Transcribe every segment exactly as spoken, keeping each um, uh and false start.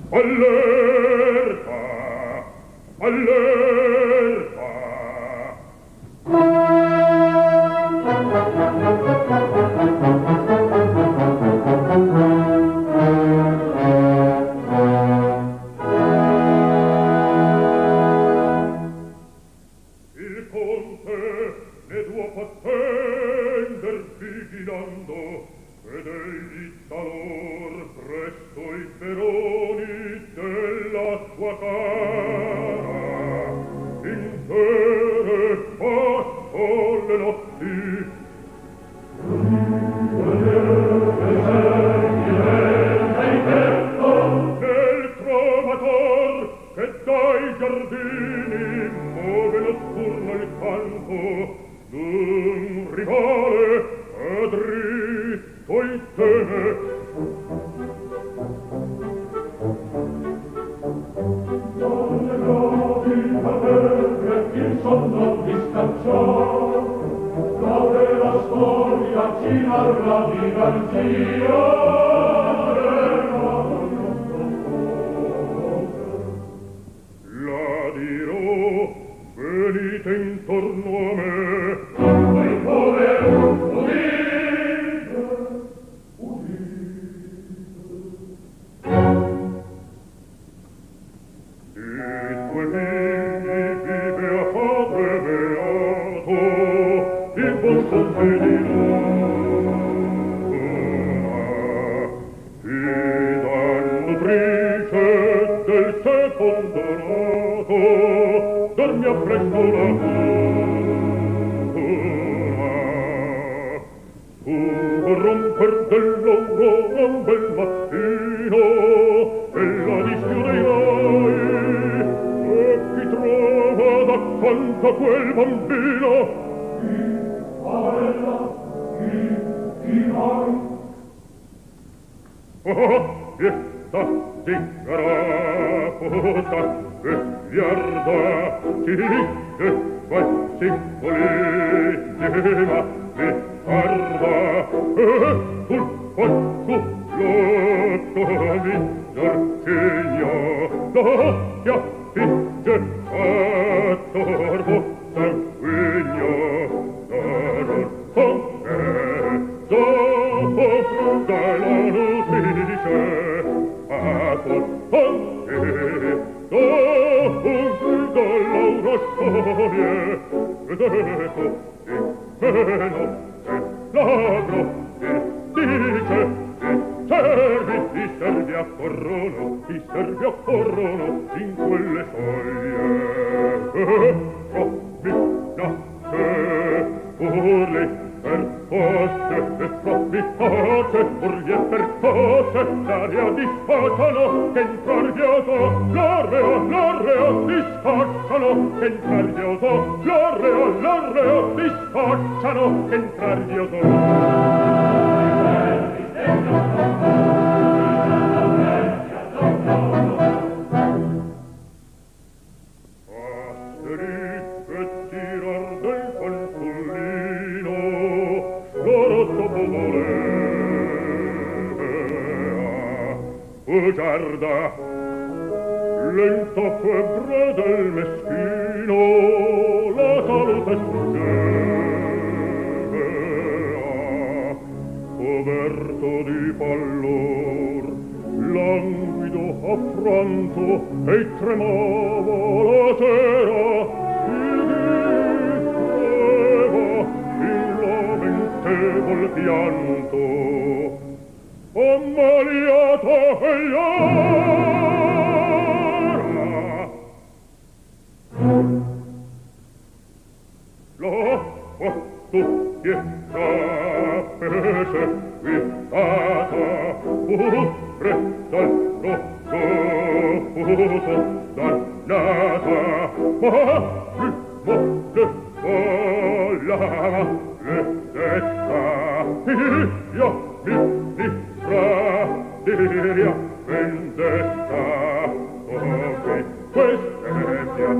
Allerta! Allerta! Il conte ne duo attender vigilando ed egli talor presto i peroni della sua cara intere passo le notti nel trovator che dai giardini muove notturno il canto d'un rivale a dritto il tene non ne provi a terre il sonno mi scacciò dove la storia ci narra di Garcia la dirò venite intorno a me voi pure udite udite di due figli vive a padre beato il buon contadino fida nutrice del secondo nato dormi appresso la cura fu romper dell'aurora un bel mattino e la dischiude i rai e chi trova d'accanto a quel bambino chi parla chi chi mai oh pietà di caraputa e viarda ci che quasi voleva mi guarda e sul faccio l'otto mi giorcegno l'occhia figge attorno sanguigno d'onor con me dopo dalla nutrice a col con te dopo dalla storia ed ecco in meno e l'agro e dice e servi ti servi a corrono ti servi a corrono in quelle soglie e troppi nasse urli per poste e troppi pace urli e per cose l'aria disfacciano che entrar dioso l'orreo l'orreo disfacciano che entrar dioso l'orreo l'orreo disfacciano che entrar dioso Bugiarda, lento febbre del meschino, la salute sfuggea, coberto di pallor, languido affranto, e tremava la sera, il diceva il lamentevol pianto, ammaliato e iara l'acqua tu pietà pese vittata pure dal rosso dannata ma il molte volava le detta io mi mi Diria vendetta come queste mia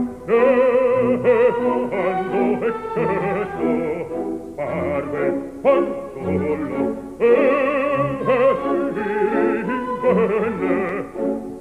quando è questo parve fanciullo e si invenne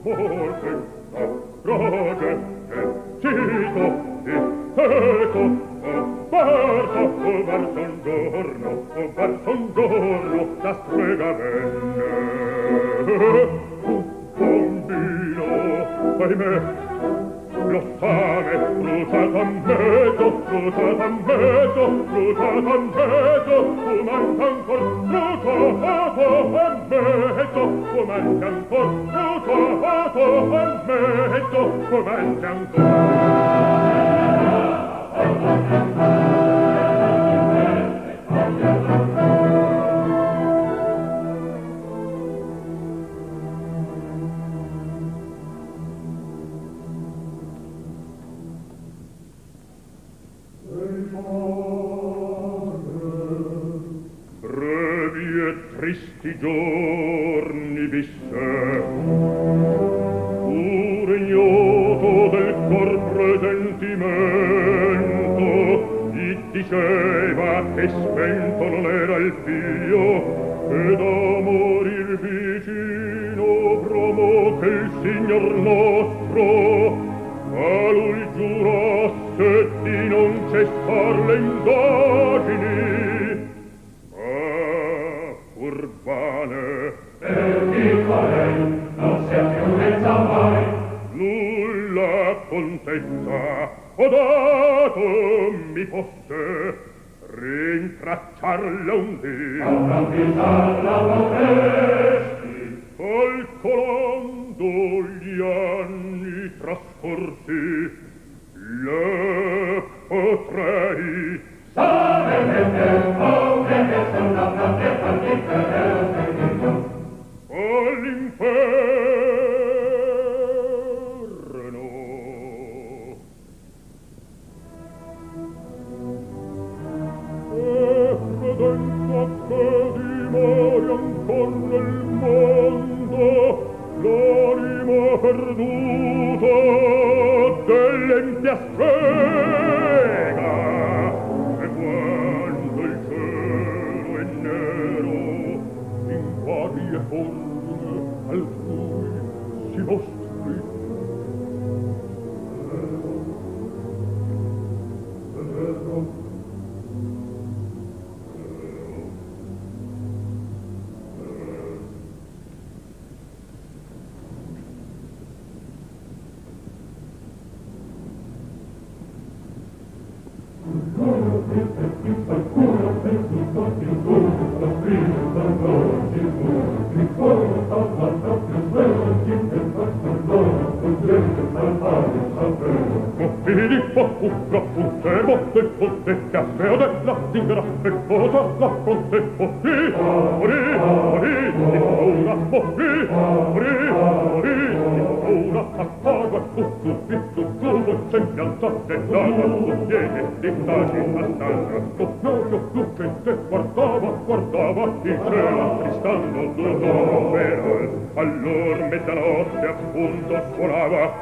Allora mezzanotte appunto suonava.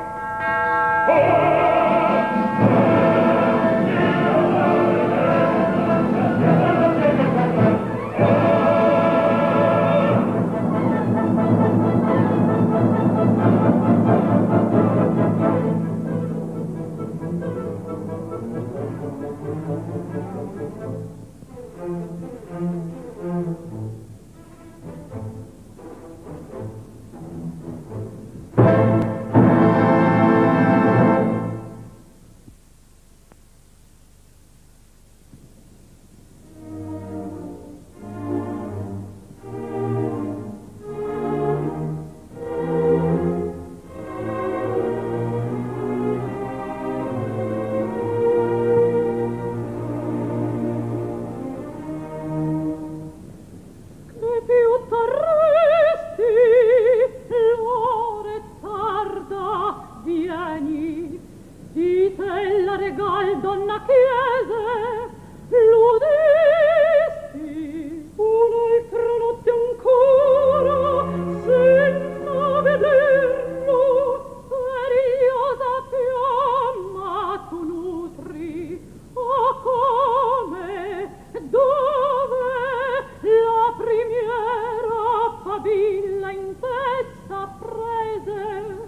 Villa in testa prese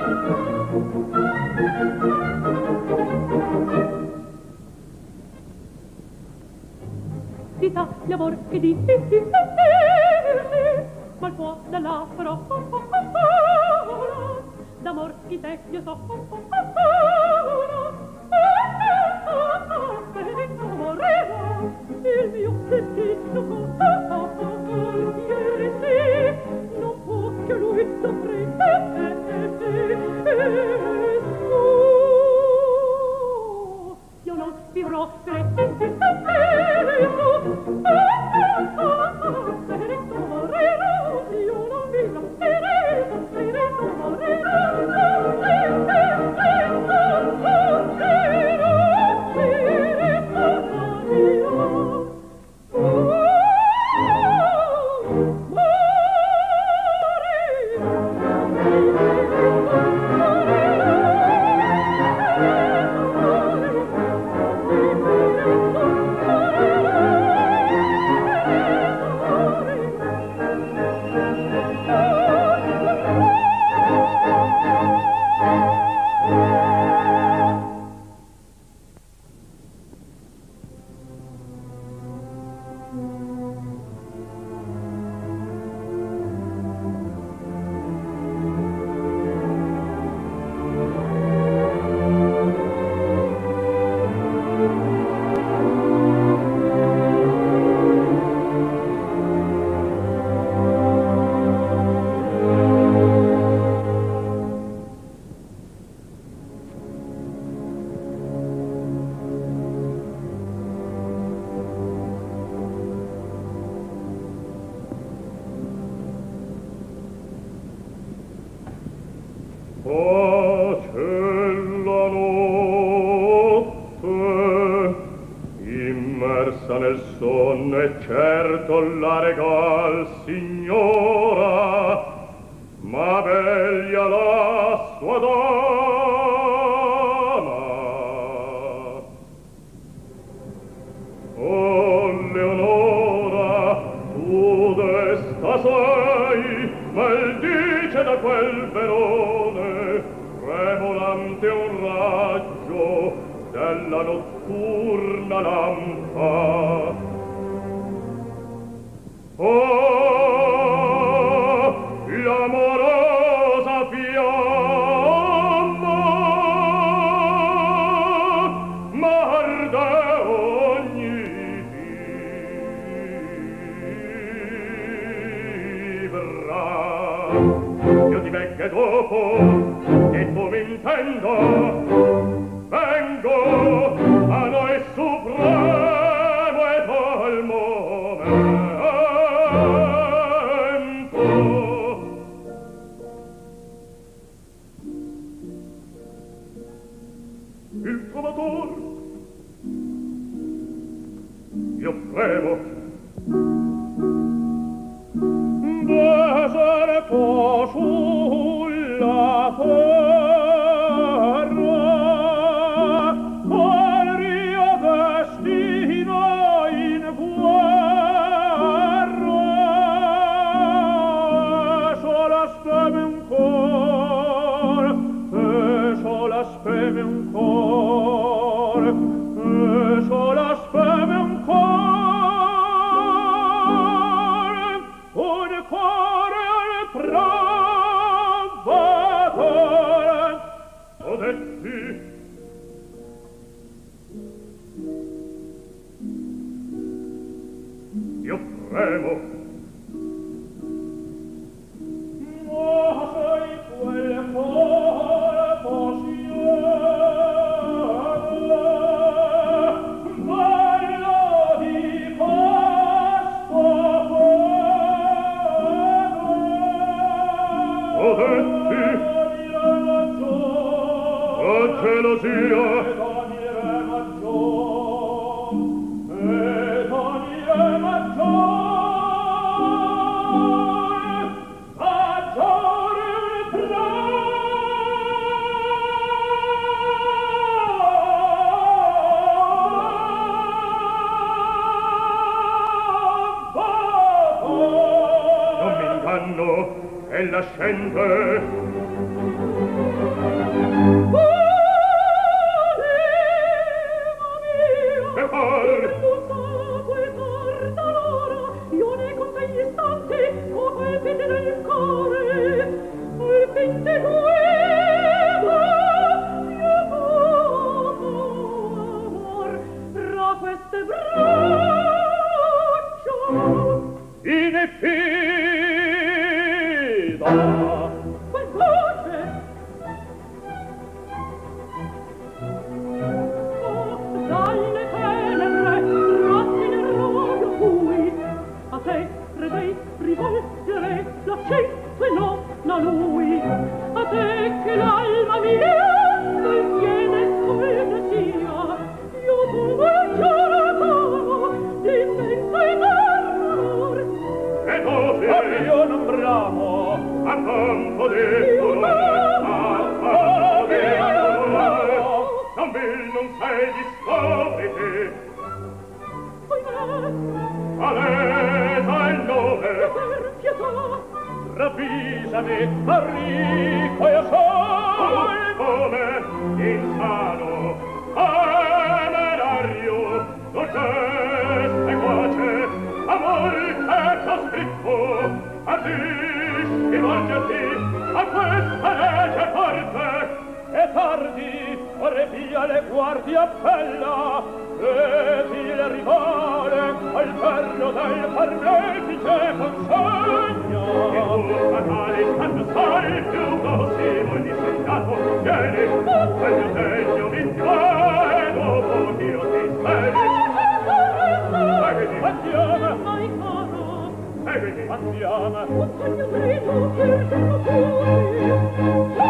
Si sa l'amor che di ma può dalla parola d'amor chi te io so benedetto morreva il mio destino ieri sì non può che lui soffrire io non vivrò per benedetto morrerò io non vivrò benedetto certo la regal signora ma bella la sua dama oh Leonora tu desta sei maldice da quel verone tremolante un raggio della notturna lampa. Oh, l'amorosa fiamma m'arde ogni fibra. Io ti veggo dopo che tu mi intendo vengo a noi supremo e al momento. Il trovator io premo deserto sulla terra al rio destino in guerra sola speme un cor e sola speme un cor e sola speme un cor un cuore al trovatore o detti io premo ma sei quel corpo siano bello di questo cuore o detti o gelosia non mi inganno è la scende da lui, a te che l'alma mia non tiene scolta sia, io come giorno d'immenso amor. E così io non bramo a campo di colore, a campo di colore, non vil non sei di scopriti, alesa il nome, Per pietà, ravvisami, arrico io sono, come insano, temerario, dolce seguace, amor che t'ho scritto, ardisci volgerti a questa legge forte, e tardi, ore via le guardie appella, vedi il rivale al ferro del carnefice consegna. E tu, fatale, quando sai più così vuol disegnato, vieni, quel mio segno mi e dopo io ti svegli. Seguimi, andiamo, mai caro, seguimi, andiamo. un sogno grido per giorno fuori.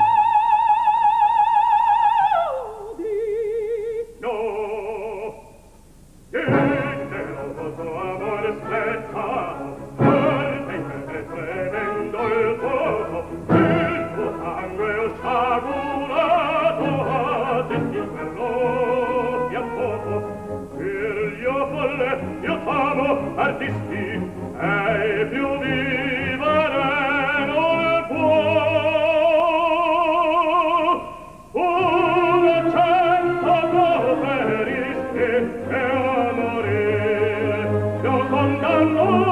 Artisti, e più vivere non può. Un cento preferisci e a morire lo condanno.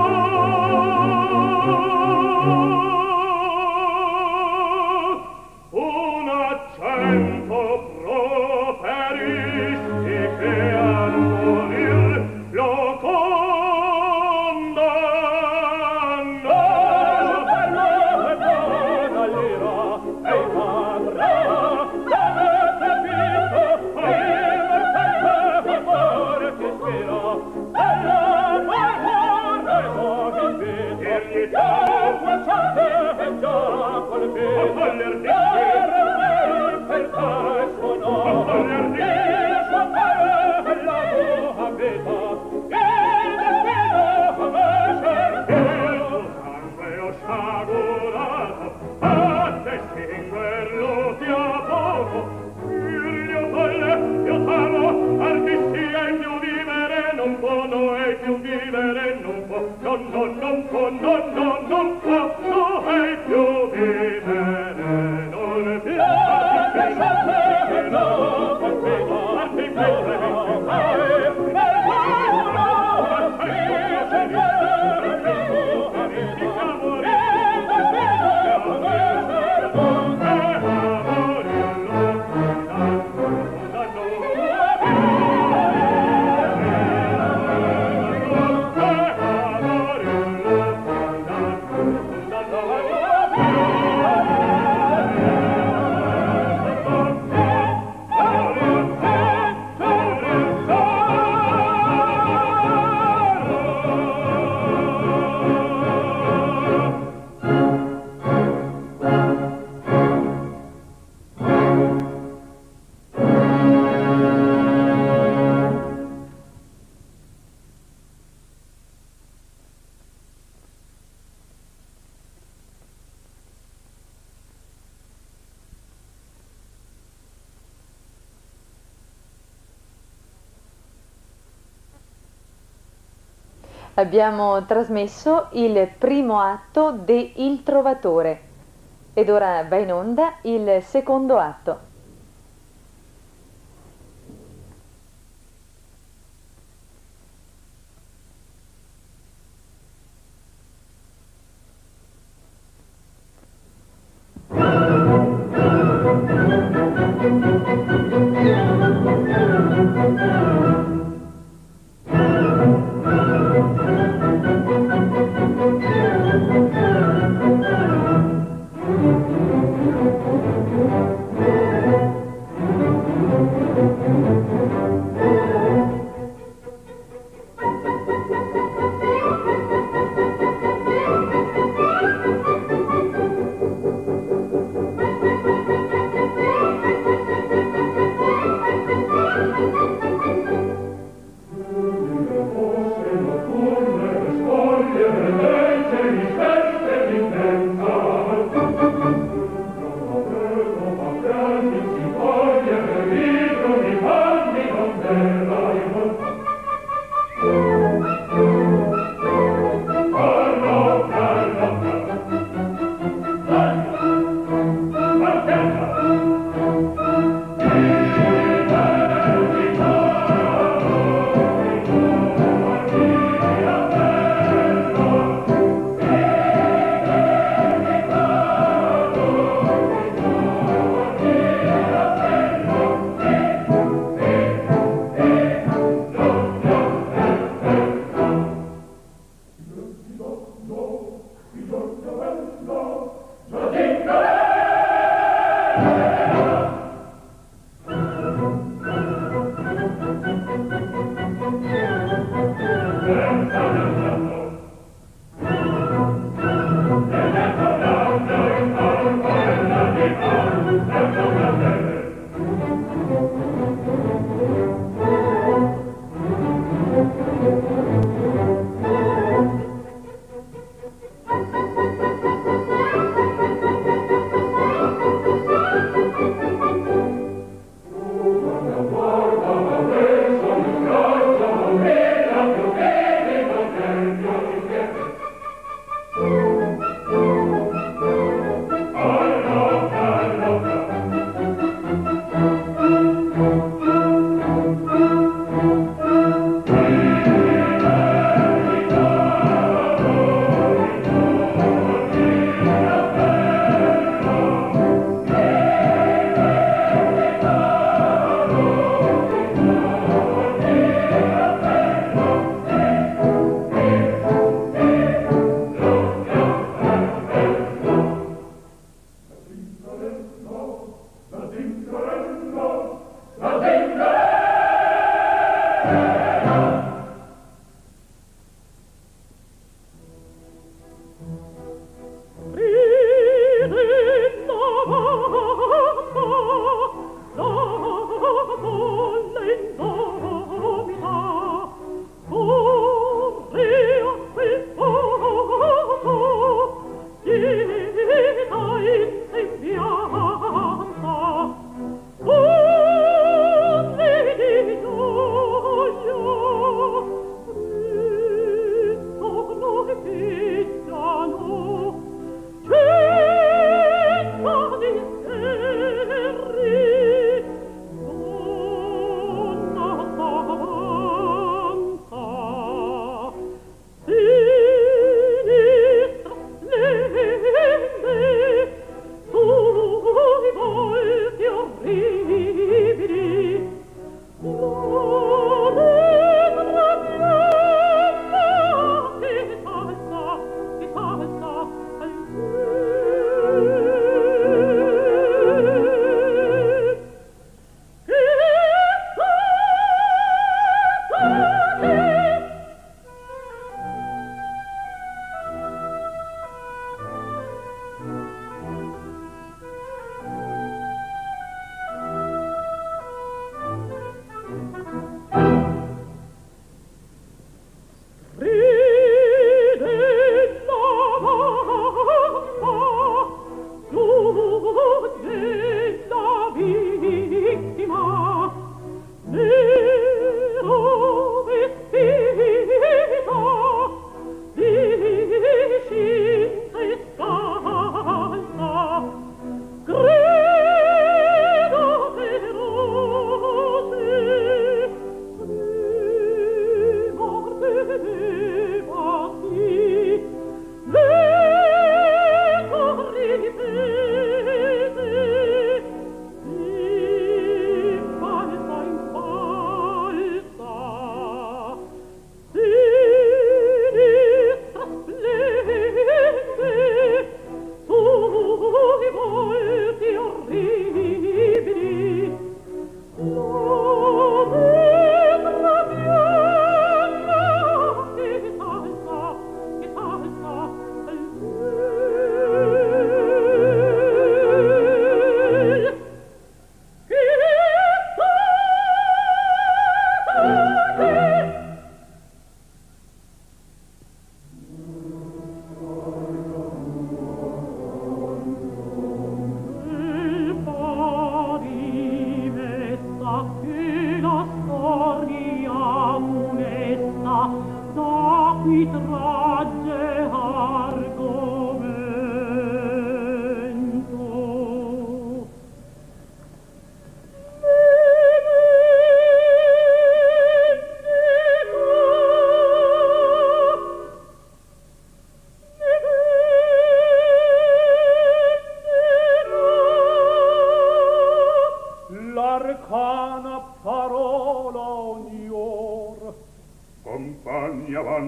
Un accento preferisci che a morir lo condanno. Abbiamo trasmesso il primo atto de Il Trovatore ed ora va in onda il secondo atto. Thank you.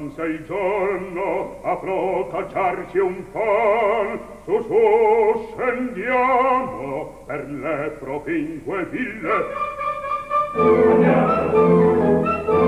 giunse il giorno a procacciarci un po', su su scendiamo per le propinque ville. Andiamo!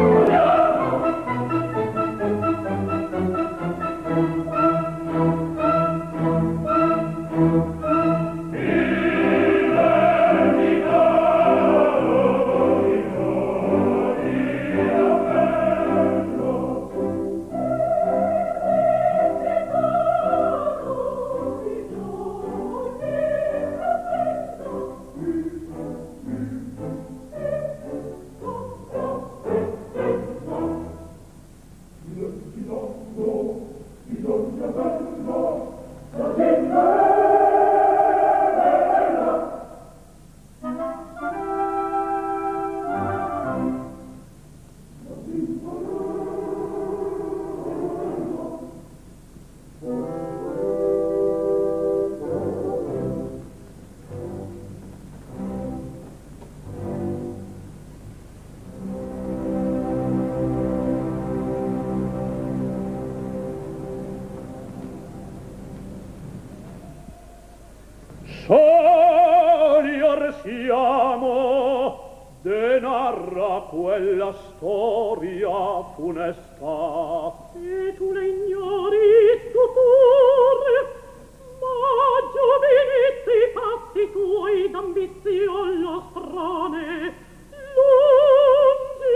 Soli siamo, de narra quella storia funesta. E tu la ignori, tutor, ma giovinetti fatti tuoi d'ambizione strane, lungi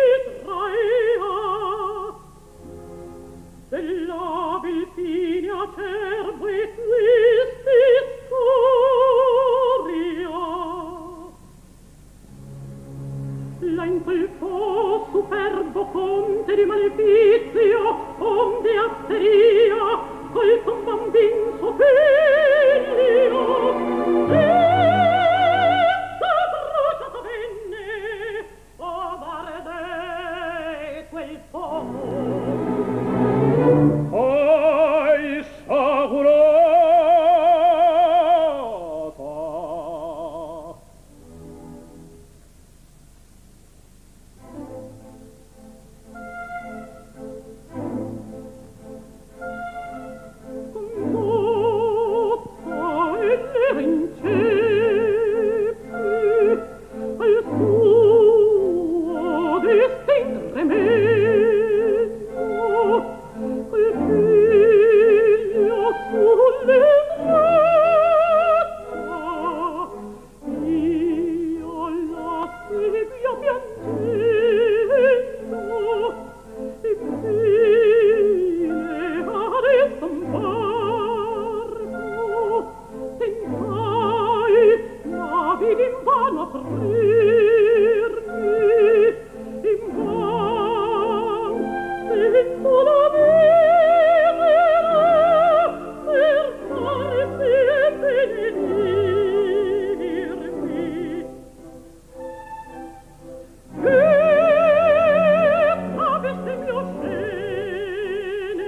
traea. Dell'abil fine acerbo e tristi storia. La in quel po' superbo conte di malefizio, onde asseria, col son bambin suo figlio, senza bruciato venne, o barde quel po'. Hai saurata. Condotta e le rinceppi al suo destin tremendo, quel figlio sulle braccia io la seguia piangendo, infine adesso m'arco tentai la vidi invano aprirmi, invan sento la vera per farsi e benedirmi. E sapeste mio scene,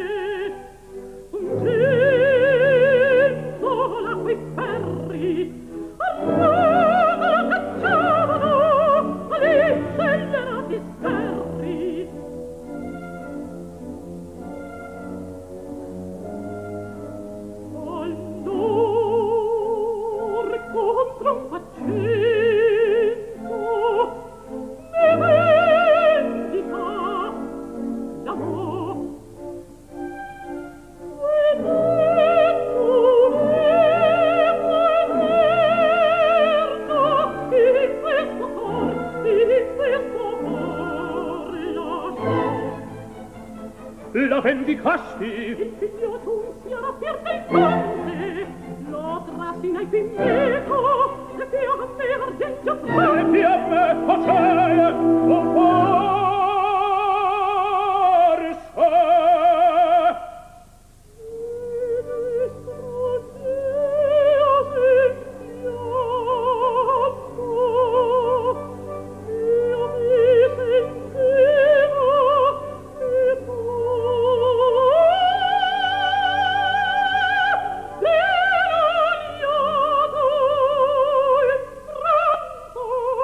ungendo la quei ferri, arrado cacciavano agli scellerati sperri. Allor contro un faccento ne vendica l'amor. Ed ecco l'eterno in questo cor, in questo cor lasciò. La vendicasti? Il figlio giunsi alla fier del conte, lo trassi nel pimmeco, e fiamme argento E fiamme facele con forza. L'erognato in pranzo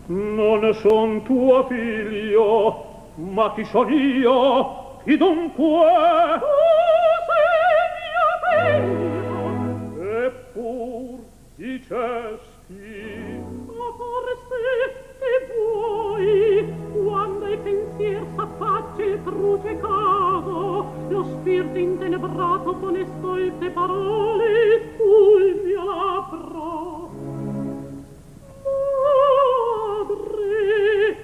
Non son tuo figlio, ma chi son io? Chi dunque? Tu sei mio figlio. Eppur dicesti. Ma forse che vuoi, quando il pensier s'affaccia il truce caso, lo spirito intenebrato pone stolte parole sul mio labbro. Madre,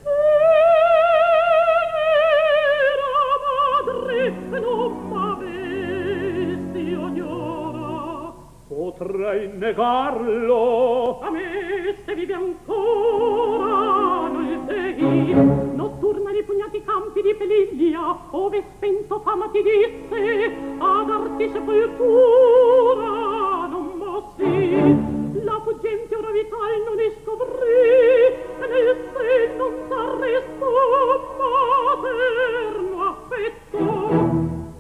tenera madre, non m'avesti ognora. Potrei negarlo. A me se vive ancora non sei, notturna nei pugnati campi di Peliglia, ove spento fama ti disse, a darti sepoltura non mossi. La fuggente ora vital non iscovrì, e nel sen non s'arrestò materno affetto.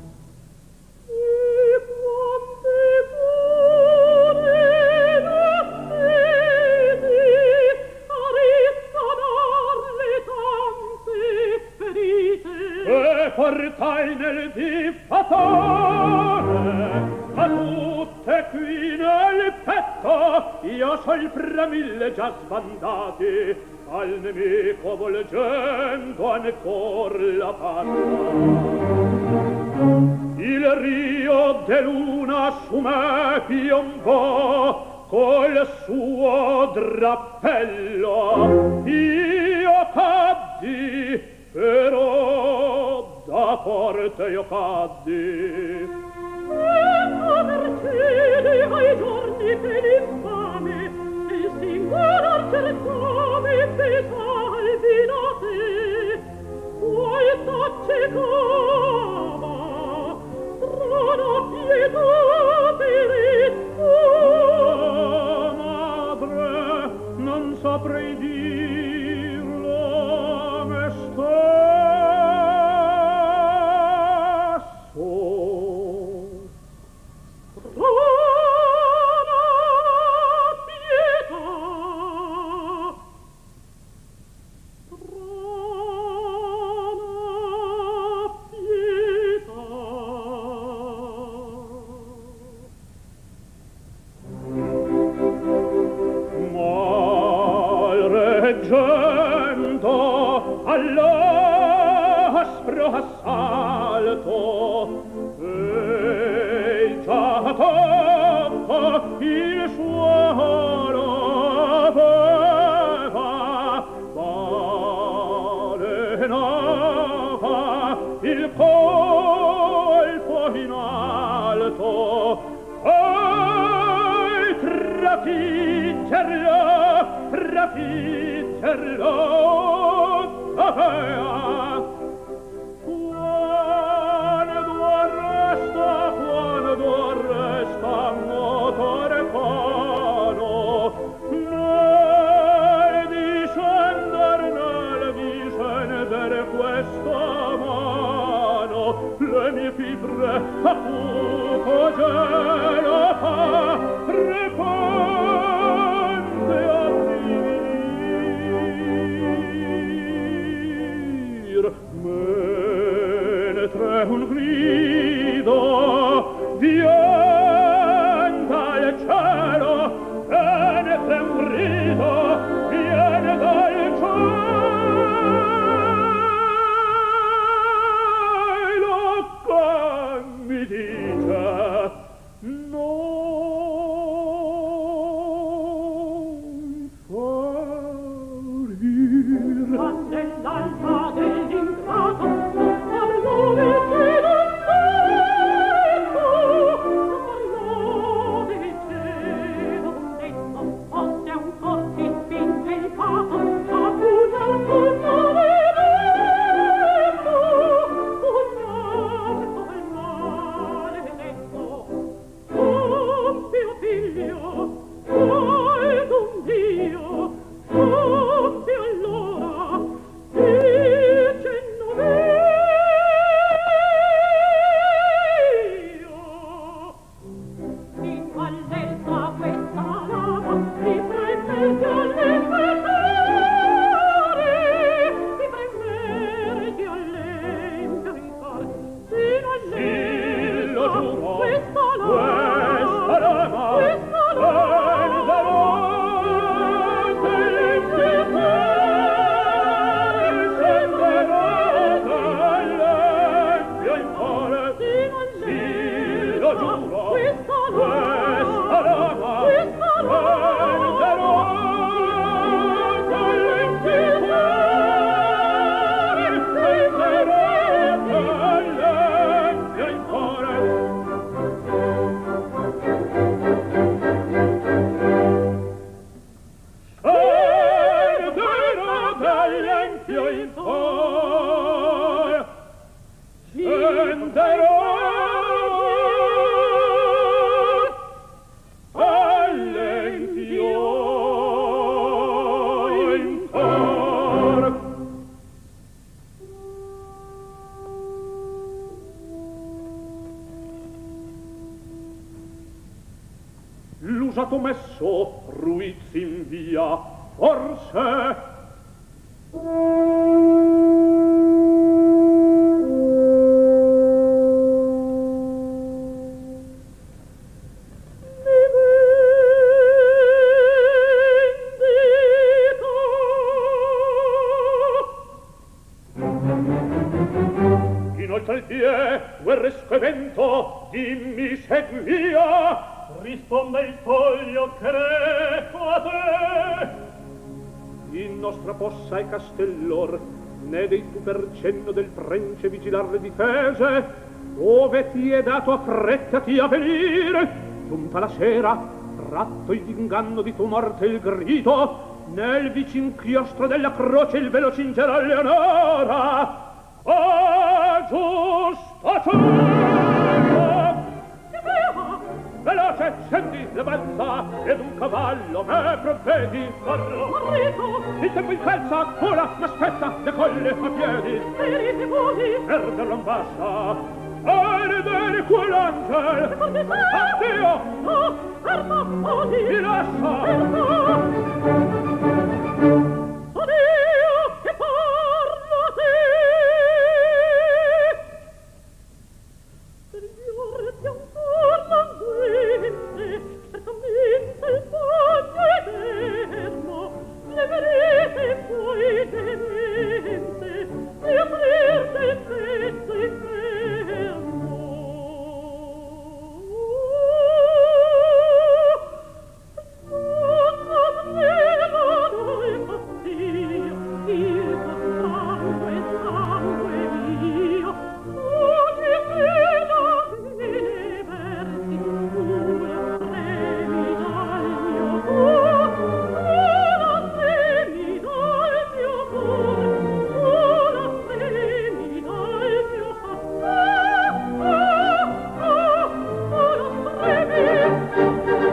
E quante cuore l'attesi a risanar le tante ferite. E portai nel diffatore a tutte qui nel petto, io sol fra mille già sbandati, al nemico volgendo ancor la palla. Il rio de luna su me piombò col suo drappello, io caddi, però da forte io caddi. Ecco mercede ai giorni che l'infame il singolar cercome pe salvi da te, puoi t'accecava strana pietà per il tuo. Madre, non saprei dirlo a me stesso. All'aspro assalto e già tocco il suolo aveva balenava il colpo in alto e trafiggerlo trafiggerlo avea. Quando arresta, quando arresta motore cano, nel discender, nel discender questa mano, le mie fibre a fuoco gelata repente a mentre un grido viene dal cielo, mentre un grido viene dal cielo, che mi dice non farir. Nell'alba dell'ingrato parlò del cielo detto, parlò del cielo detto, fosse un corpo spinto il fato, a pugnal col male detto, pugnal col male detto. Oh mio figlio, oh d'un Dio, oh allora, io in cor senterò all'empio in cor. L'usato messo ruiz in via, forse inoltre il pie, guerresco evento, dimmi seguia. Risponde il foglio che reco a te. In nostra possa e castellor, ne dei tu per cenno del prence vigilar le difese, dove ti è dato affrettati a venire. Giunta la sera, tratto il inganno di tu morte il grido, nel vicin chiostro della croce il velo cingerà Leonora. Ah, giusta cena! Veloce, scendi, l'avanza, ed un cavallo me provvedi. Corro, Marito, il tempo incalza, vola, m'aspetta, le colle a piedi. spiriti vuoti, Perderlo in bassa, ardere quell'angel. Addio, no, ferma, odi, mi lascia. ferma. Addio, che parlo a te. Per Dio, resti ancor languente, certamente il bagno è eterno, le verite puoi temente, e aprirte il petto inferno. Non avevano il fastidio, il sangue, sangue mio, ogni sera mi versi, tu la premi dal mio cuore, tu la premi dal mio cuore, tu la premi dal mio cuore, ah, ah, ah, tu la premi.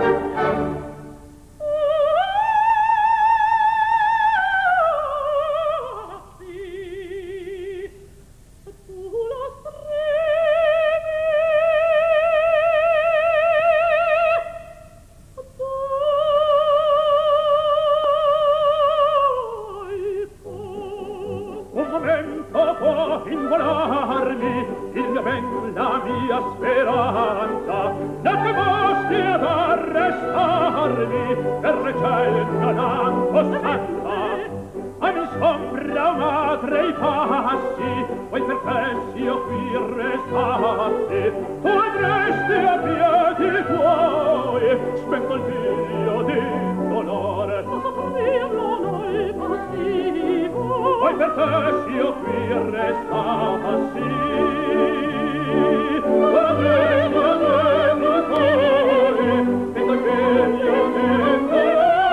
Un momento può involarmi il mio ben, la mia speranza, da che mostri ad arrestarmi per recel non han costanza. A mi sombra madre i passi, poi per te io qui restassi, tu avresti a piedi tuoi spento il figlio di dolore. Poi per te io qui restassi, avresti a piedi tuoi spento il figlio di dolore.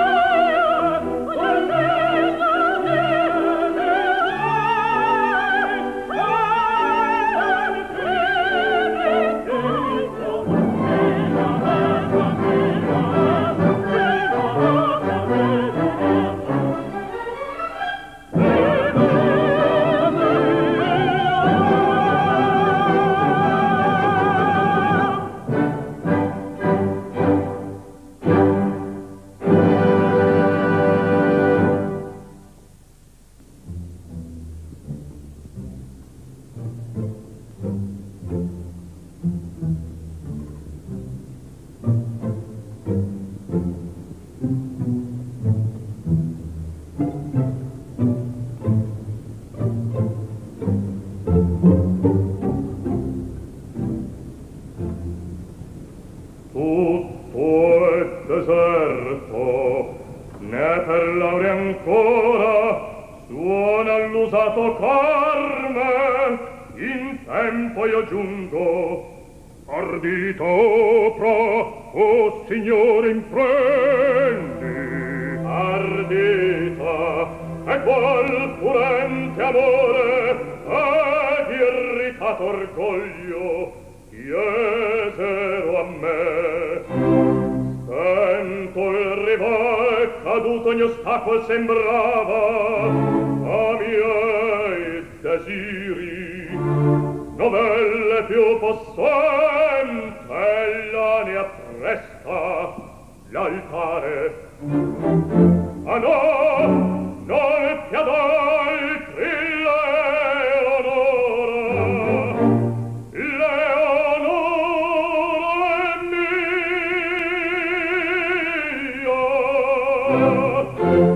deserto, né per laurea ancora suona l'usato carme, in tempo io giungo, ardita opra, o signore imprendi, ardita, e qual furente amore ed irritato orgoglio chiesero a me. Stento il rival caduto ogni ostacolo sembrava a miei desiri. Novelle più possente ella ne appresta l'altare. Ah no, non più ad altri Leonora, Leonora è mia.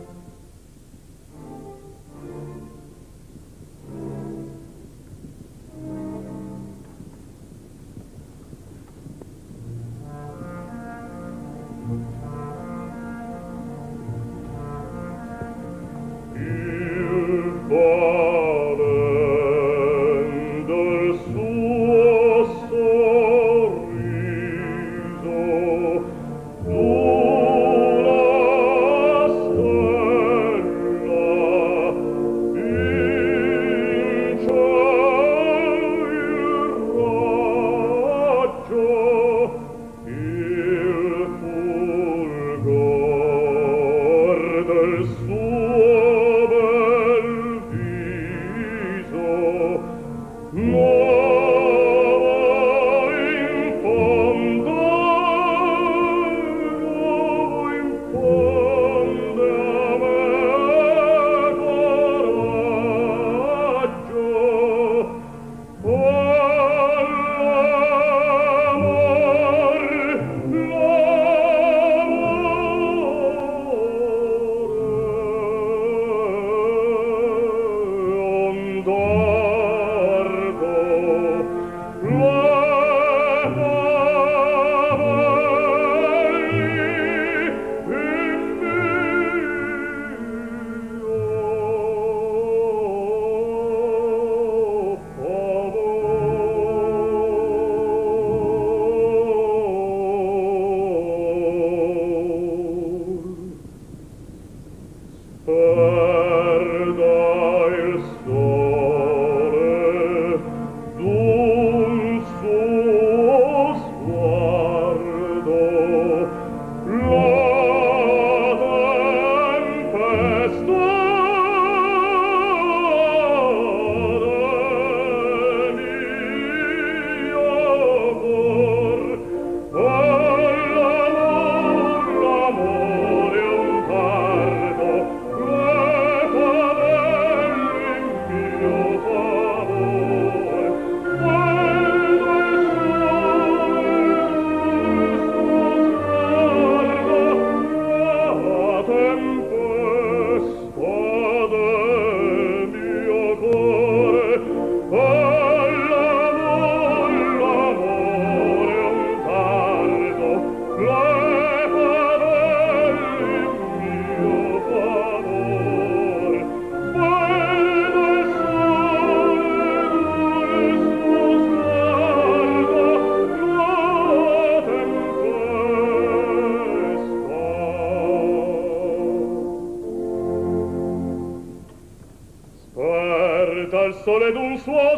sole d'un suo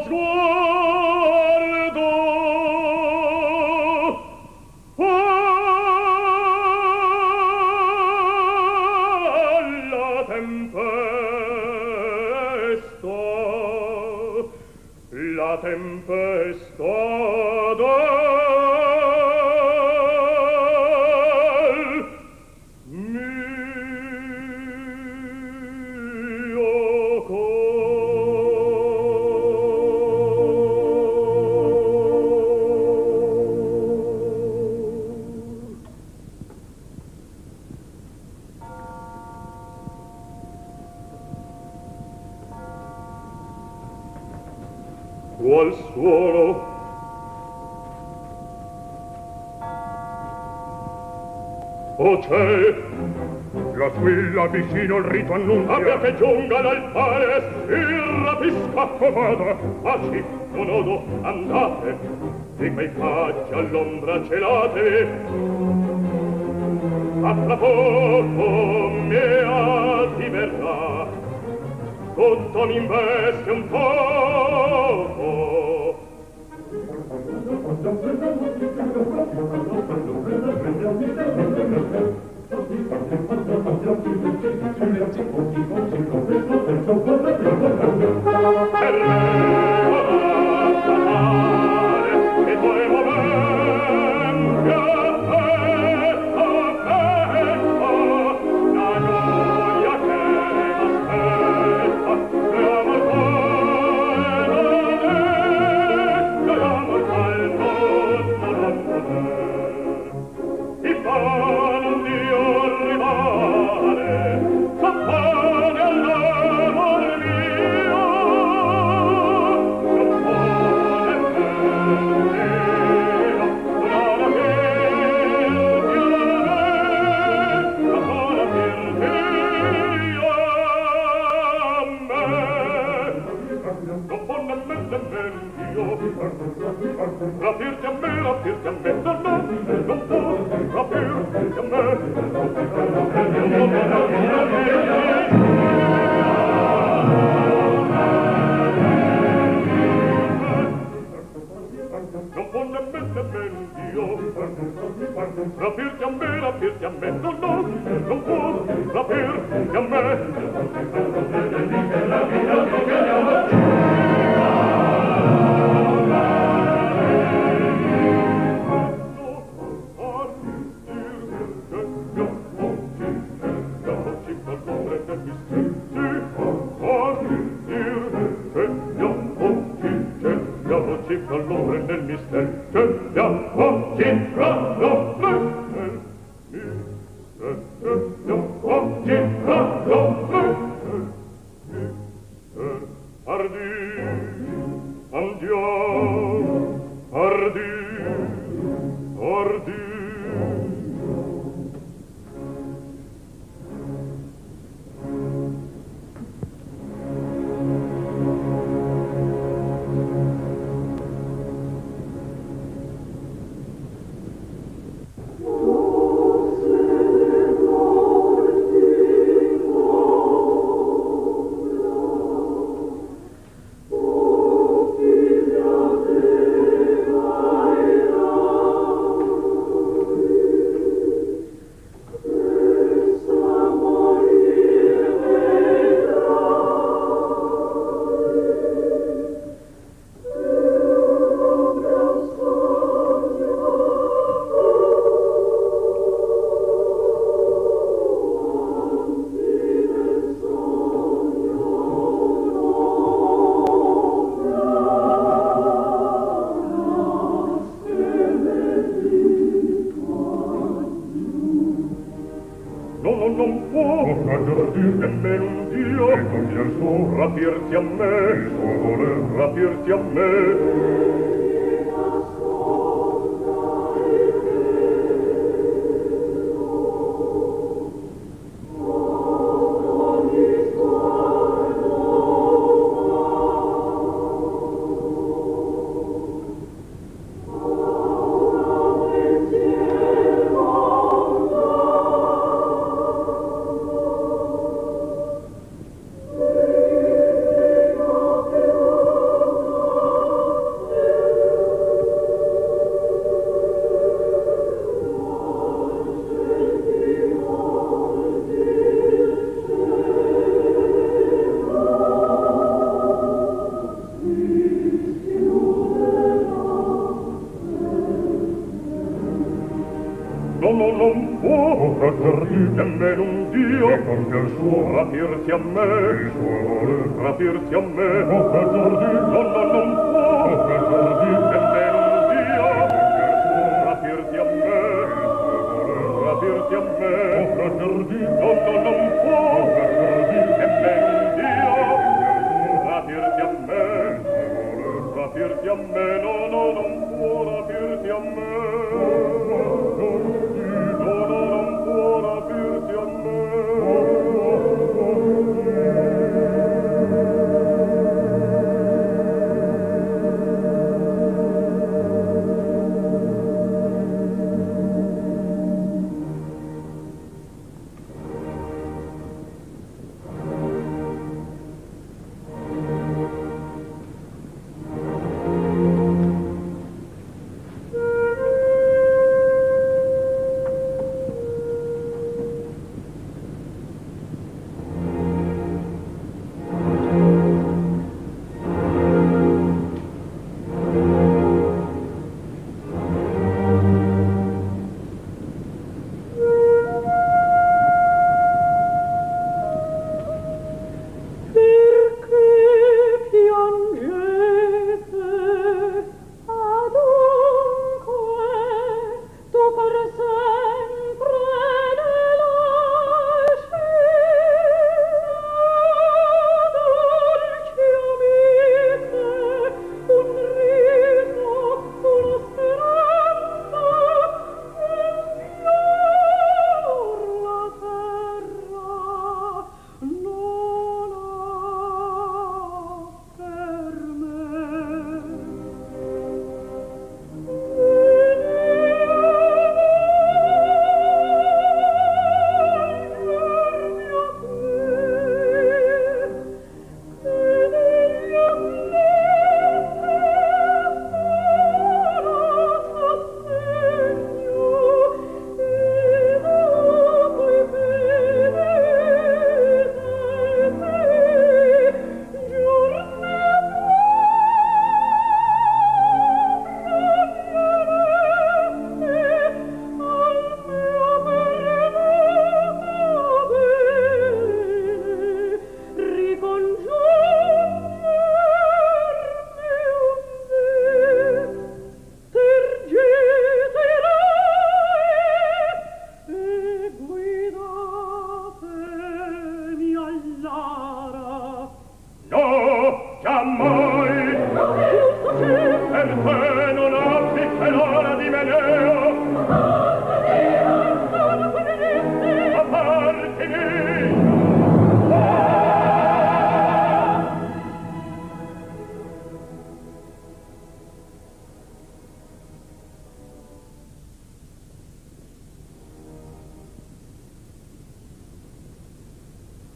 sguardo alla tempesta la tempesta qual suono o c'è la squilla vicino il rito annunzia abbia che giunga l'altare il rapisca vada ah sì non odo andate di quei facci all'ombra celate a tra poco mi ha divertito terra, tutto mi investe un poco. Per me e tuoi momenti affetto, affetto, la gioia che m'aspetta, che amor tuo non è, che amor tuo non è. Ti fa non Dio rivale, s'oppone all'amor mio, s'oppone nemmeno, non la pirti a me, non la pirti a me. Non può nemmeno, nemmeno Dio, rapirti a me, rapirti a me, no, no, non può rapirti a me. Non può nemmeno, nemmeno Dio, rapirti a me, rapirti a me, no, no, non può rapirti a me. Allora nel mistero che abbiamo girato nel mistero che abbiamo girato nel mistero. Ardi, andiamo, ardi, ardi. Rapirti a me, il suo voler, rapirti a me. Non può nemmeno un Dio rapirti a me, rapirti a me. No, no, non può nemmeno un Dio rapirti a me, rapirti a me. No, no, non può nemmeno un Dio rapirti a me, rapirti a me. No, no, non può rapirti a me.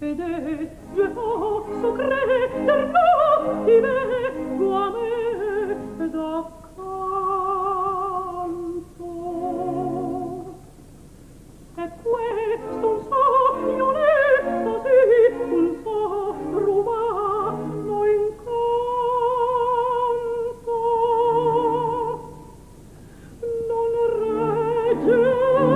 ed è Dieu secret servo di me tua me d'accanto. E questo un sogno l'estasi, un so rumano incanto. Non regge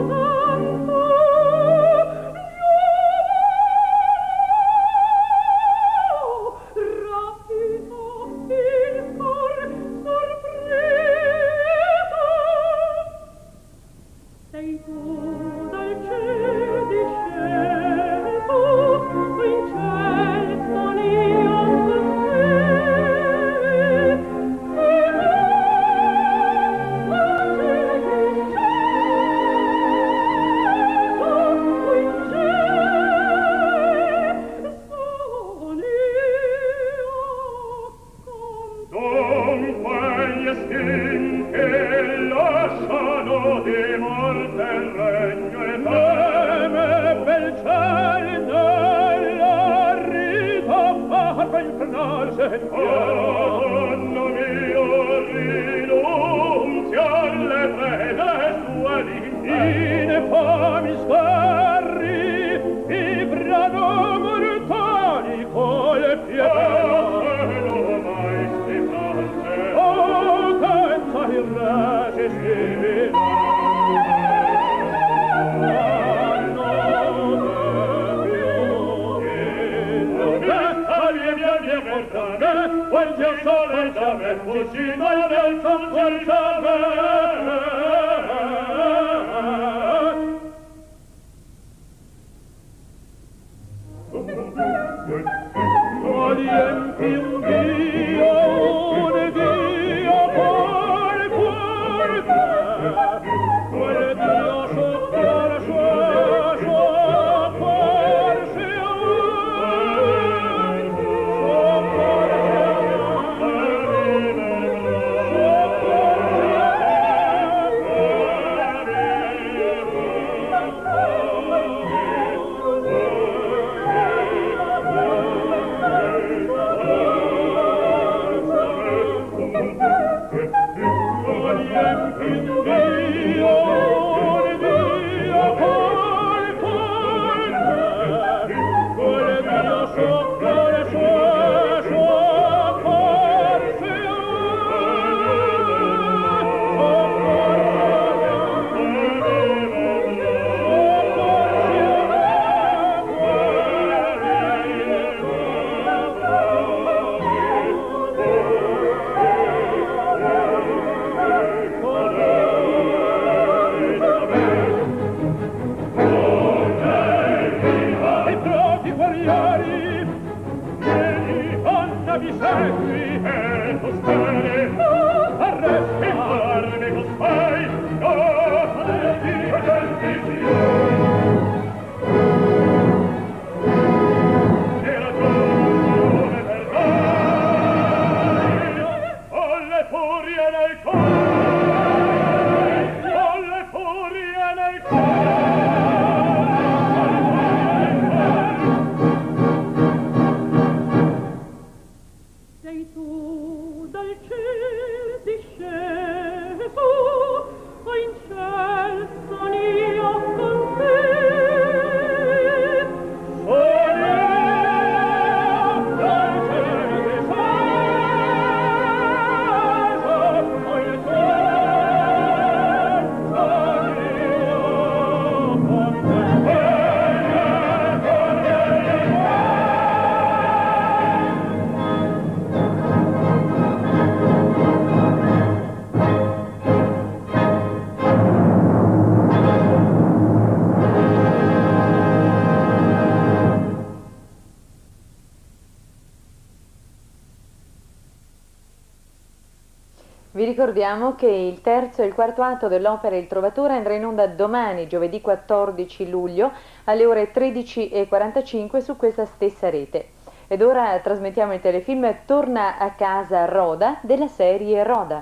Vi ricordiamo che il terzo e il quarto atto dell'opera Il Trovatore andrà in onda domani, giovedì quattordici luglio, alle ore tredici e quarantacinque su questa stessa rete. Ed ora trasmettiamo il telefilm Torna a casa Roda della serie Roda.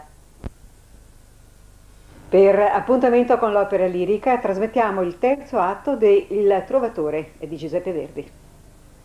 Per appuntamento con l'opera lirica trasmettiamo il terzo atto de Il Trovatore di Giuseppe Verdi.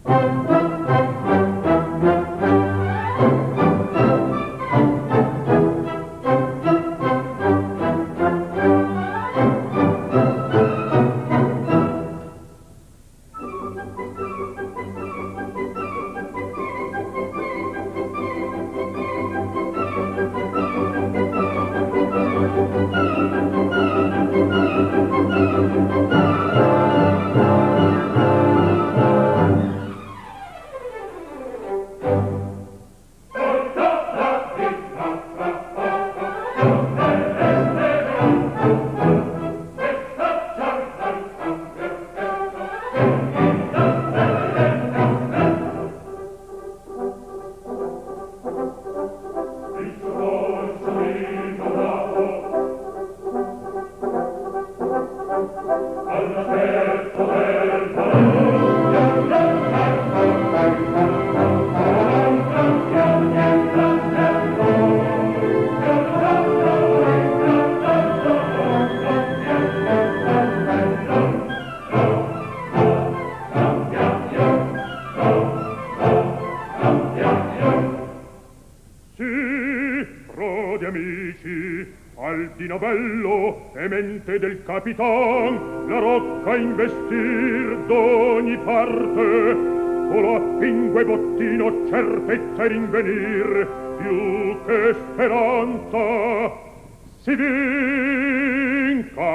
Del capitan la rocca investir d'ogni parte solo a pingue bottino certezza rinvenir più che speranza si vinca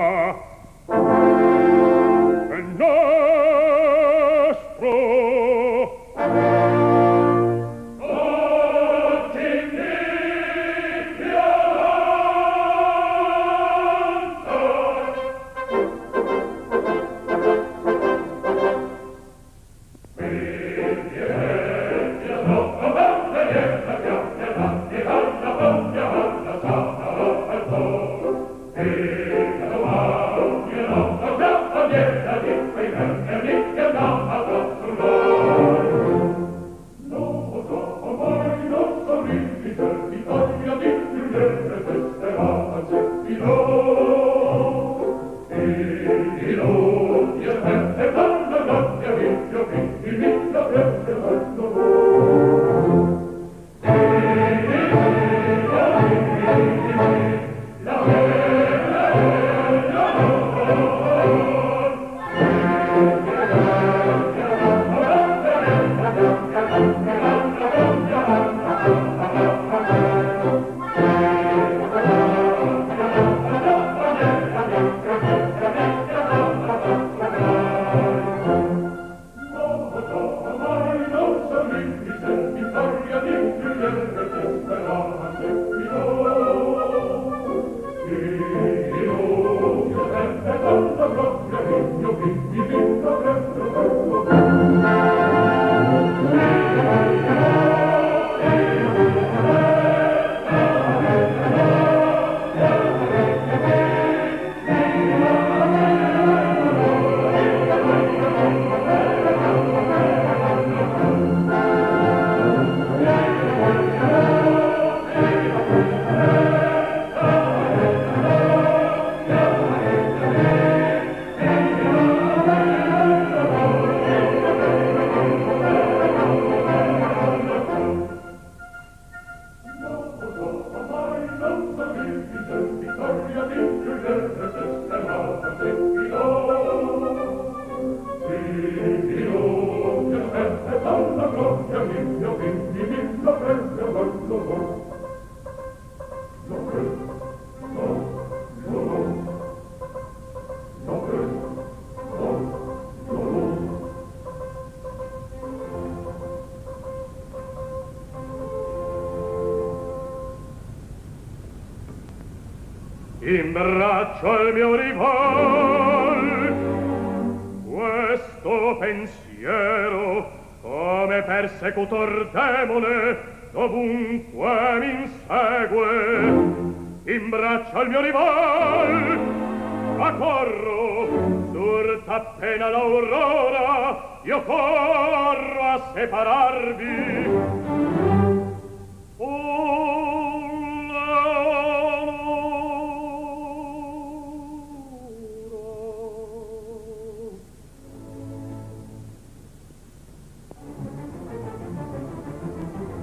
è nostro. In braccio al mio rival questo pensiero come persecutor demone dovunque m'insegue. In braccio al mio rival accorro surta appena l'aurora io corro a separarvi.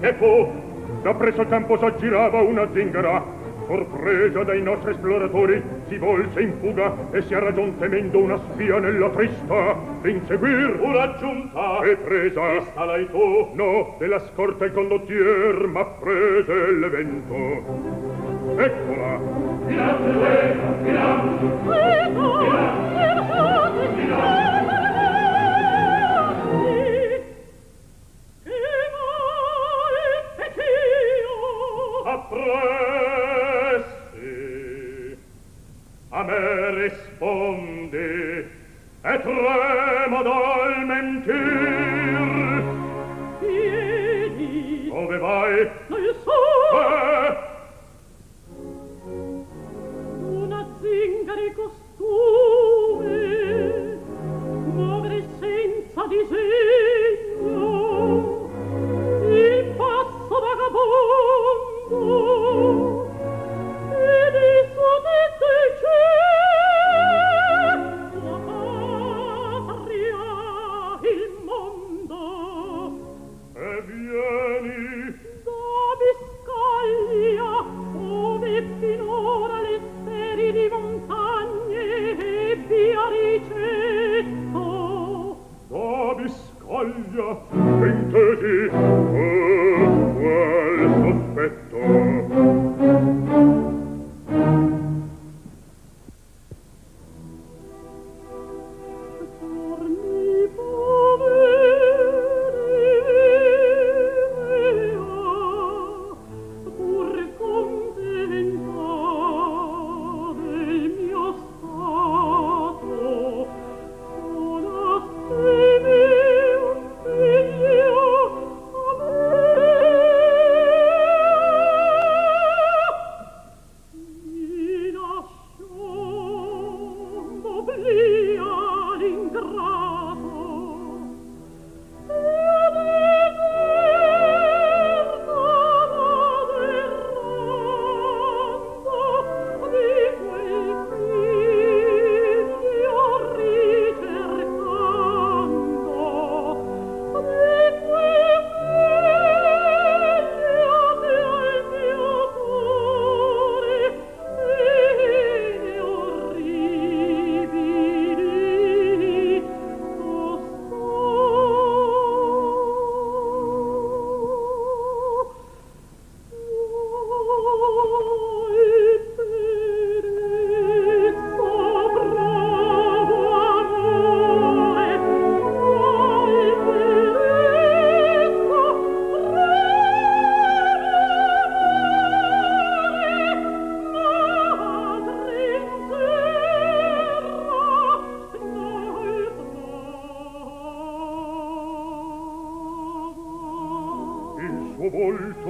che fu? Da presso il campo s'aggirava una zingara, sorpresa dai nostri esploratori, si volse in fuga e si ragion temendo una spia nella trista d'inseguir fu raggiunta e presa. E stalai tu? No, della scorta il condottier ma prese l'evento. Eccola. Filante, filante, appressi, a me rispondi e tremo dal mentir. Vieni. Dove vai? Non so. Eh? Una zingara e costume, muovere senza disegno, il passo vagabondo, ed il suo tetto il cielo, la patria, il mondo. E vieni Da Biscaglia, ove finora le sterili montagne ebbi a ricetto. da Biscaglia, intesi, oh, qual sospetto. Torni povera, pur contenta del mio stato, sola se mio figlio a me mi lasciò m'obblia l'ingrato ed eterna vado errando di quel figlio ricercando, di quel figlio che al mio cuore pene orribili Il suo volto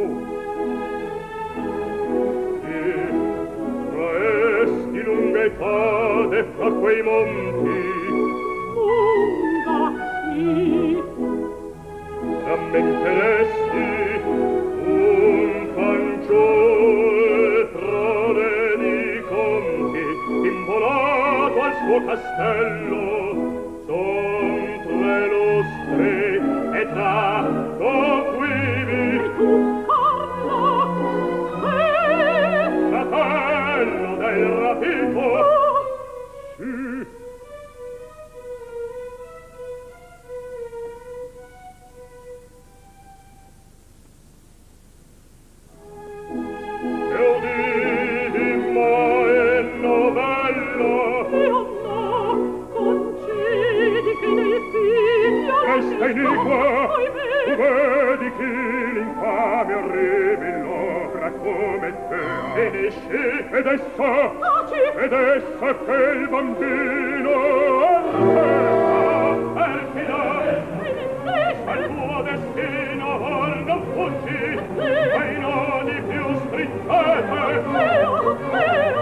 e traesti lunga etade fra quei monti, lunga sì rammenteresti un fanciul prode di conti, involato al suo castello. Son tre lustri e tra conquivi e tu parla se fratello del rapito. Sì, e udivi mai novella. io no, concedi che nel figlio Resta iniqua, ahimè. tu vedi chi l'infame arrivi l'opera come te finisci, ed essa, Taci. ed essa che il bambino aspetta, perfida, al tuo destino or non fuggi, ai nodi più stringete. Io, io,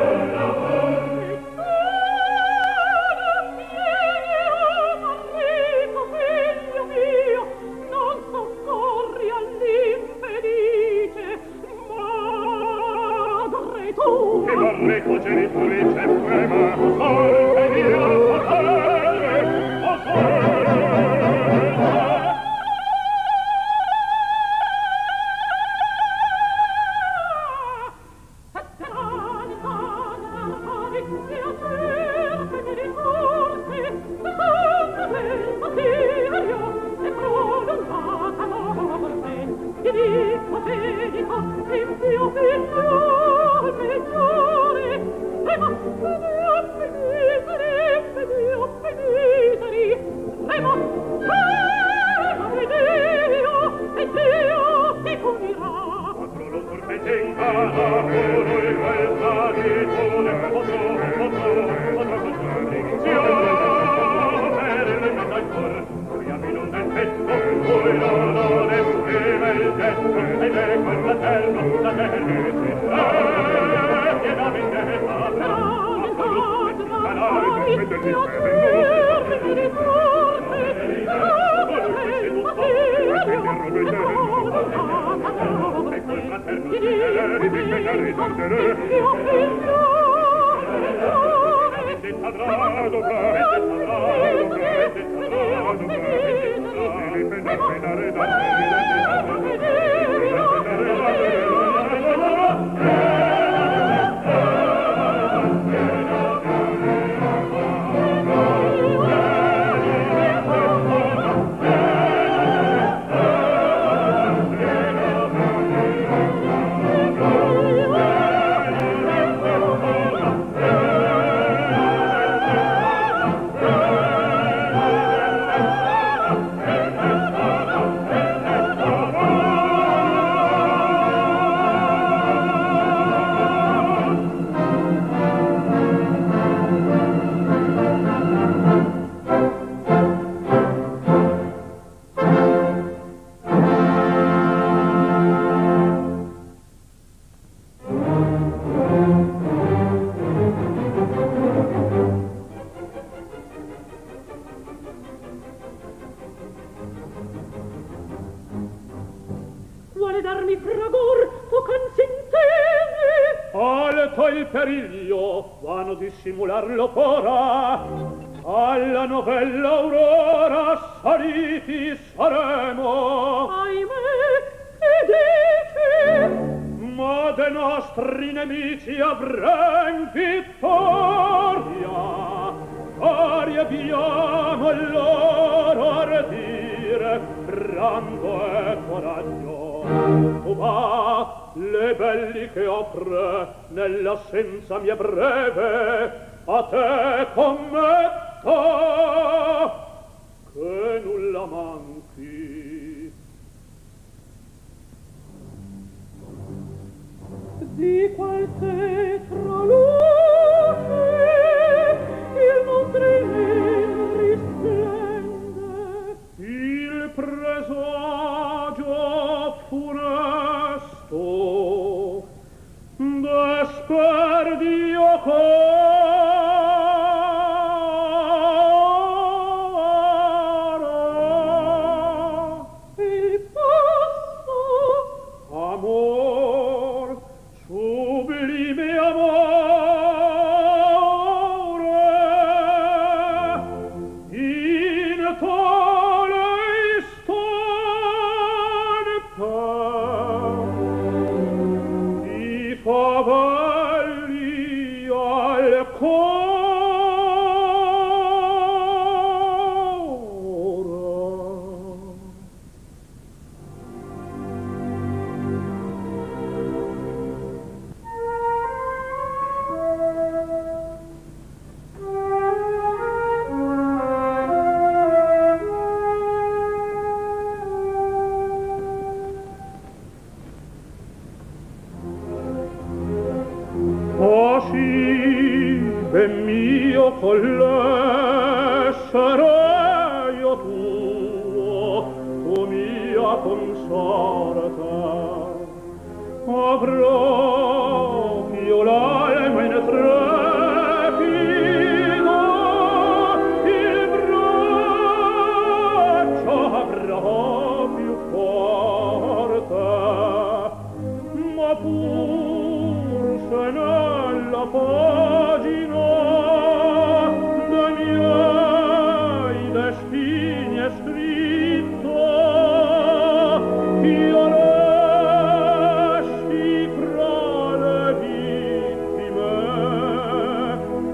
figlio mio, non soccorri all'infelice madre tua. Che vorrei tua genitrice prema, sorte mia potere, o sorte. Dissimularlo fora alla novella aurora saliti saremo. Ahimè, che dici? Ma de nostri nemici avren vittoria. Arriviamo allora ardire brando e coraggio. Tu va le belli che offre nell'assenza mia breve a te commetto che nulla manchi. Di qual tetra luce il montrin risplende, il presagio funesto desperdio caro. il passo Amor, sublime amore, in tale istante i favelli al cuore. Oh sì, ben mio collessere io tuo, tu mia consorte. Avrò io l'alma in trepido, il braccio avrò più forte, ma pur se nella pagina dei miei destini è scritto io resti fra le vittime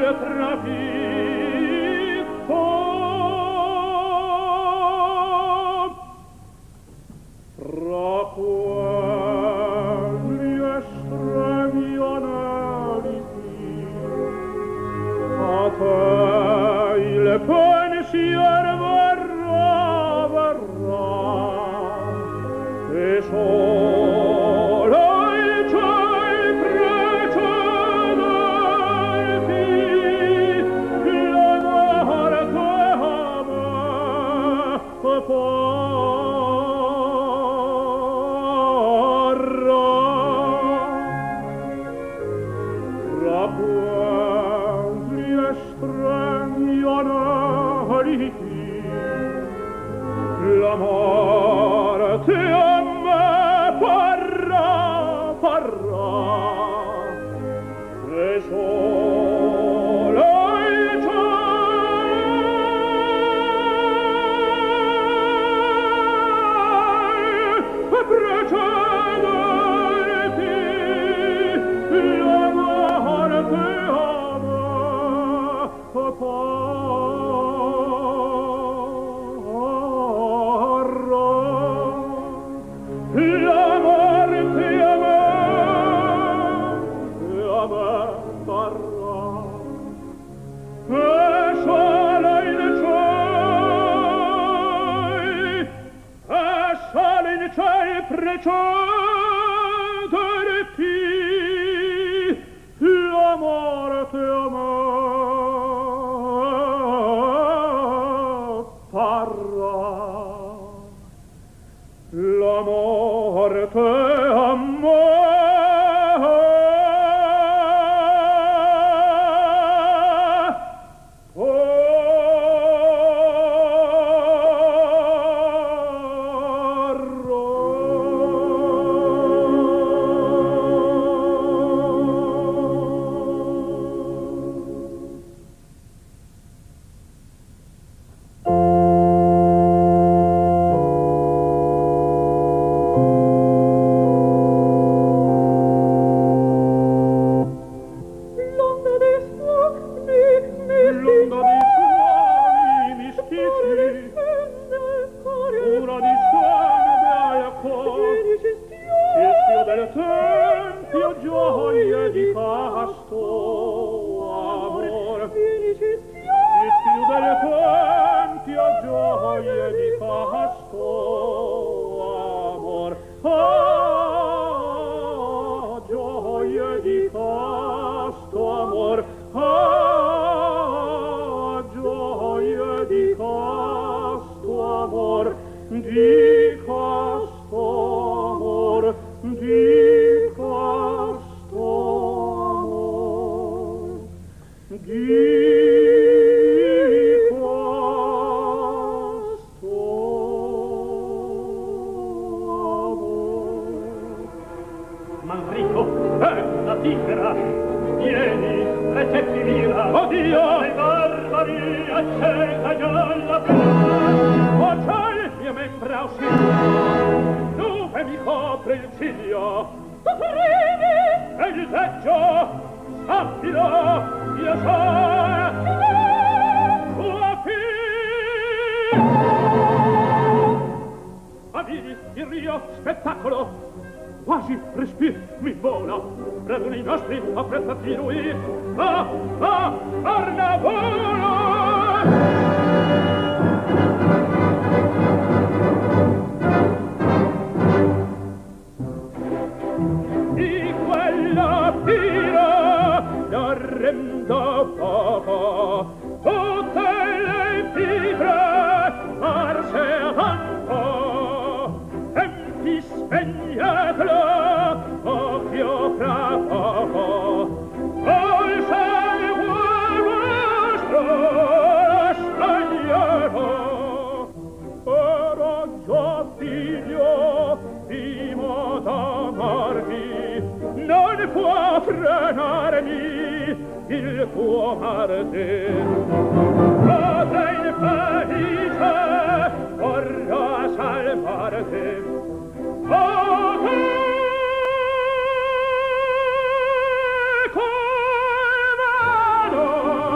Come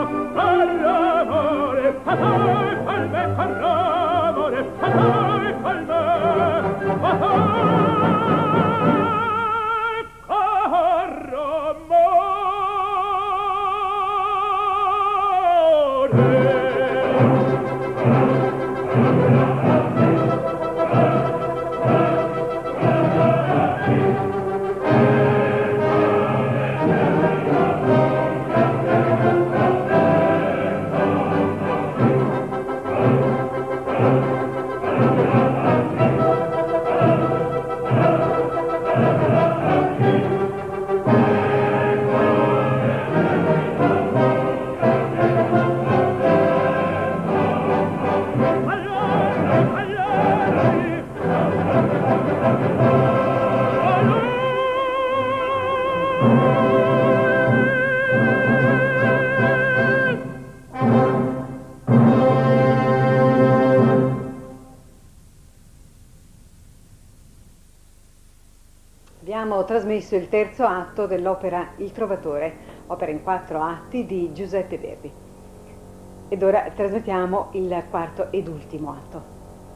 Abbiamo trasmesso il terzo atto dell'opera Il Trovatore, opera in quattro atti di Giuseppe Verdi. Ed ora trasmettiamo il quarto ed ultimo atto.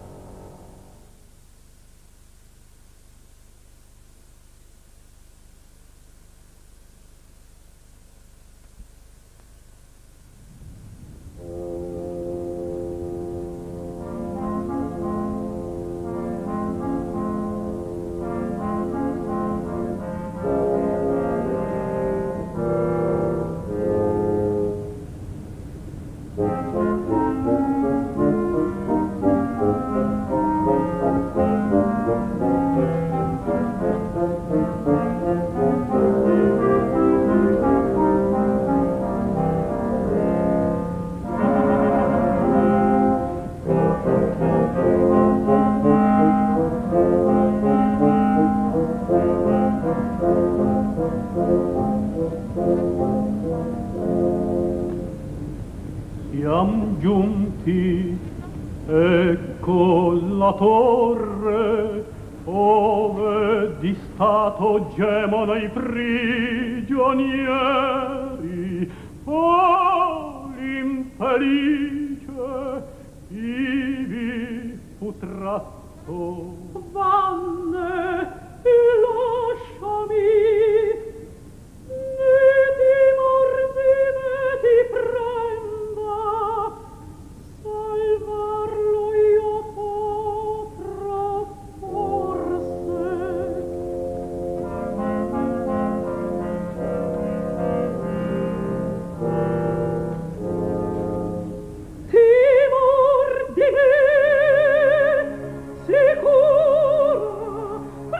Siam giunti, ecco la torre, ove di stato gemono i prigionieri. Oh, l'infelice ivi fu tratto. Vanne, lasciami, né ti mordi né ti prenda, salvarlo io potrò forse. Timor di me, sicura,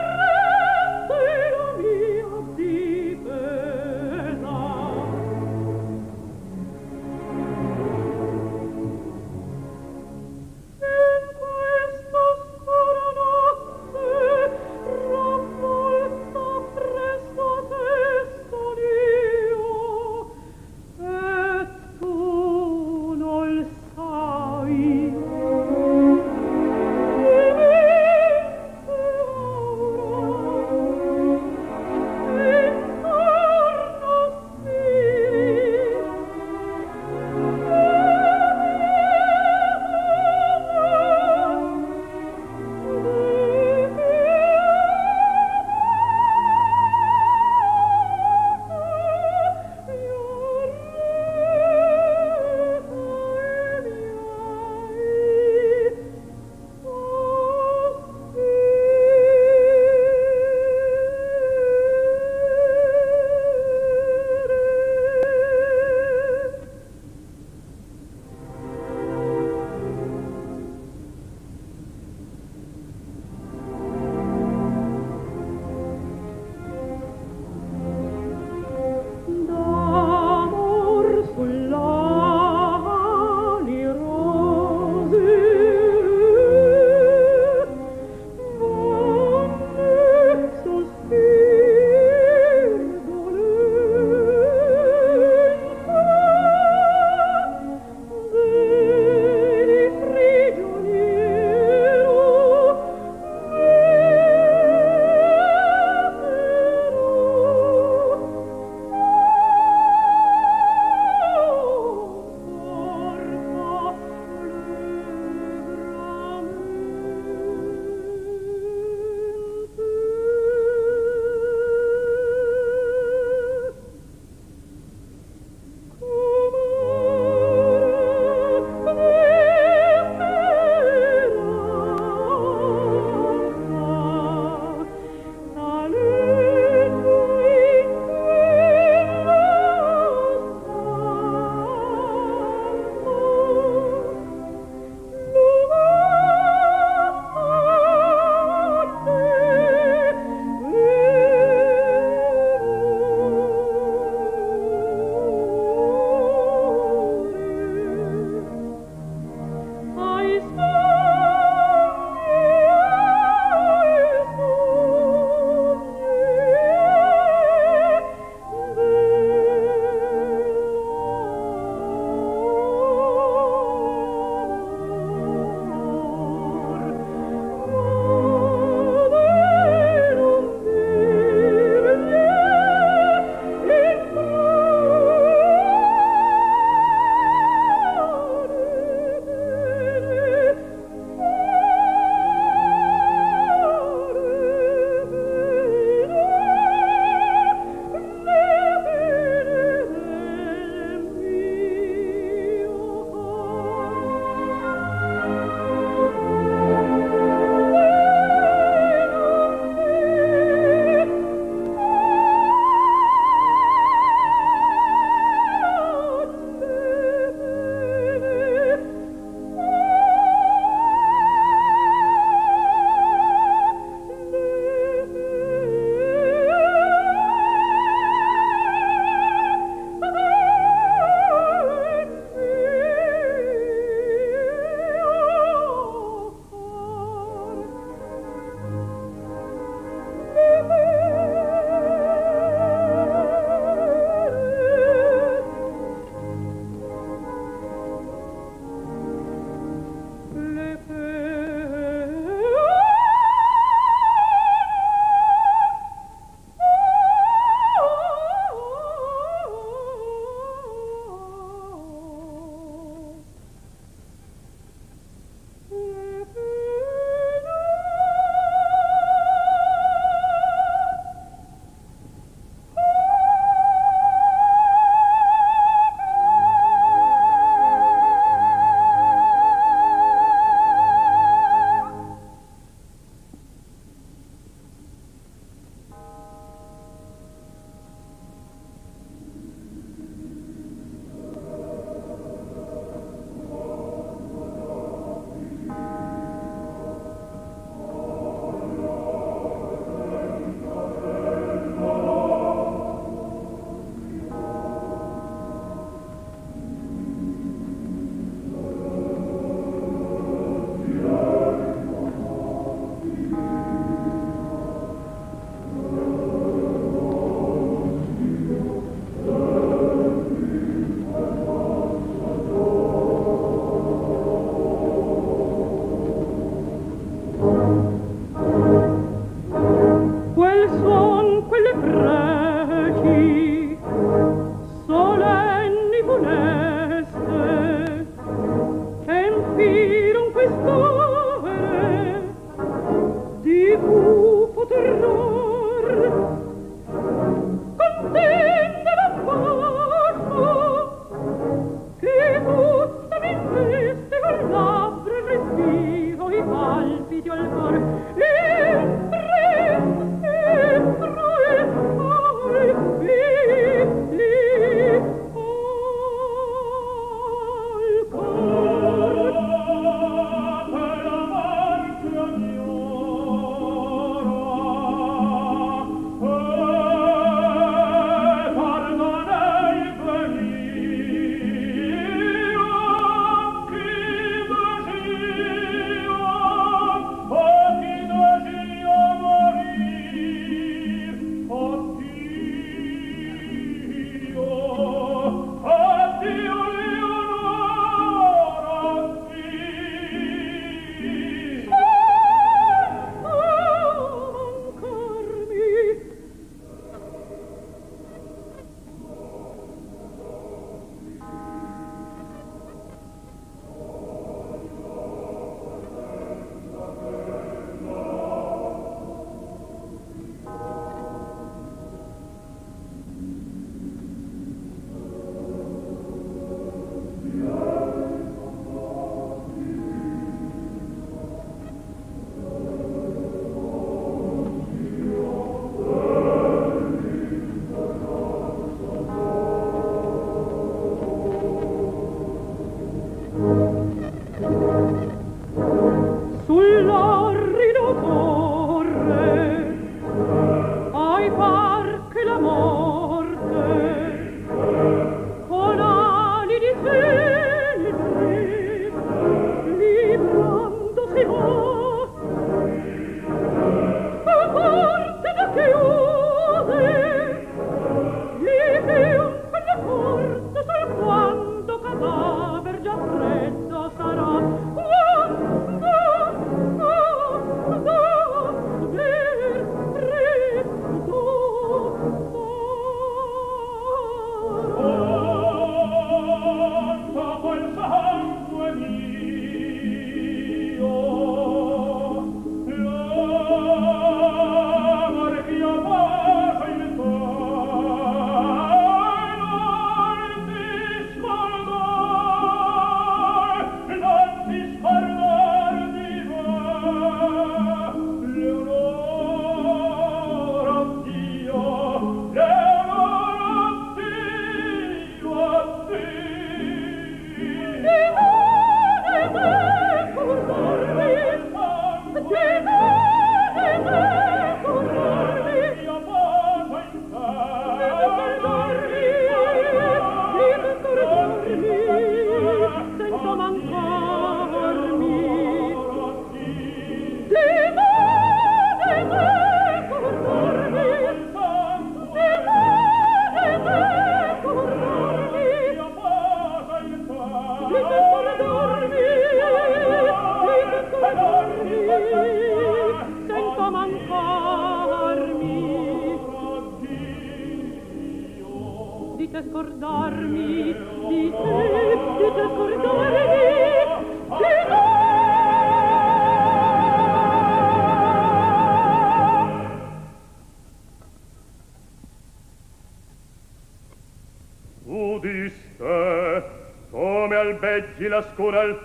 La scura al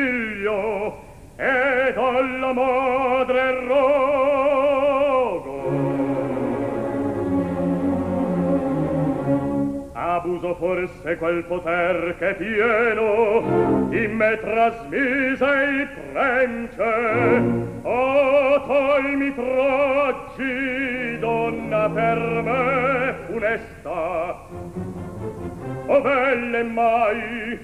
figlio ed alla madre rogo. Abuso forse quel poter che pieno in me trasmise il prence. O tolmi traggi, donna per me funesta, o belle mai.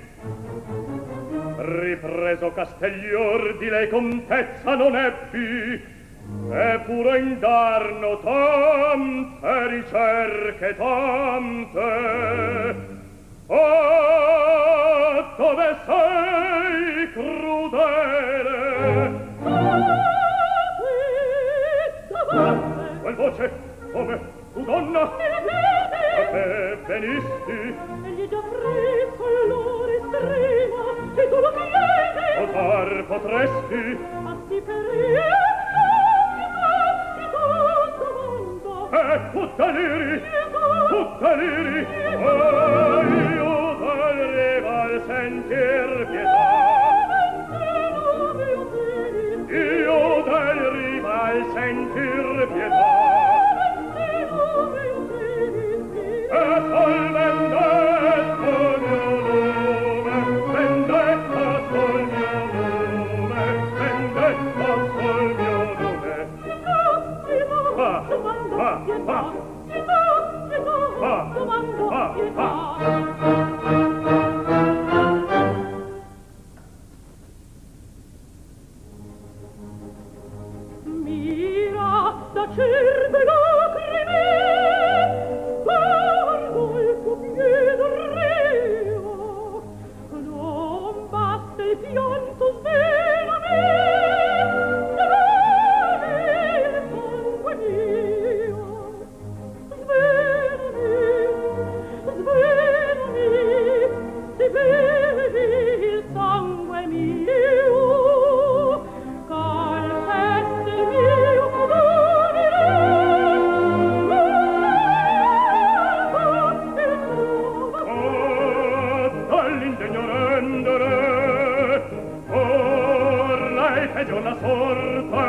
Ripreso Castiglior di lei contezza non ebbi, eppure indarno tante ricerche tante. Oh, dove sei crudele? Quel voce, come, tu donna? A te venisti? Egli già preso l'ora estrema, e tu lo chiedi. Osar potresti? Ma si per io, che tanto mondo. Eh, tu deliri, tu deliri. Oh, io dal rival sentir pietà. Io dal rival sentir pietà. E sol vendetta mio nome, vendetta sol mio nome, vendetta sol mio nome. Va, va, va. Va, va, va. Mira da cerve lacrime, guardo il tuo piede rio, non basta il pianto svelami, svelami il sangue mio, svelami, svelami, se bevi il sangue mio, calpesta il mio cuore. Peggio la sorte,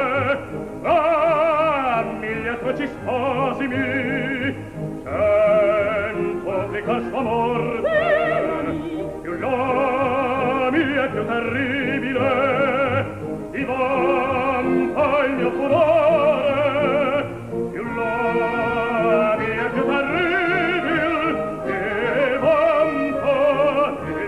ah, mille atroci spasimi, centuplica sua morte, più la mia è più terribile, divampa il mio furore, più la mia è più terribile, divampa il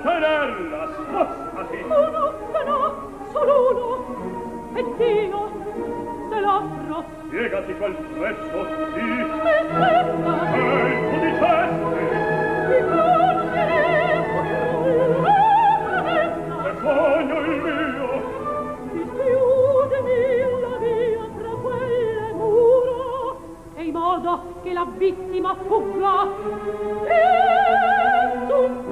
tenerla, spostati! Uno, no, solo uno! Ed io te l'offro! Spiegati quel prezzo, sì! Me stessa! E tu dicesti! Mi conoscevo, la promessa! Che sogno il mio! Dischiudimi la via tra quelle mura e in modo che la vittima fugga e tu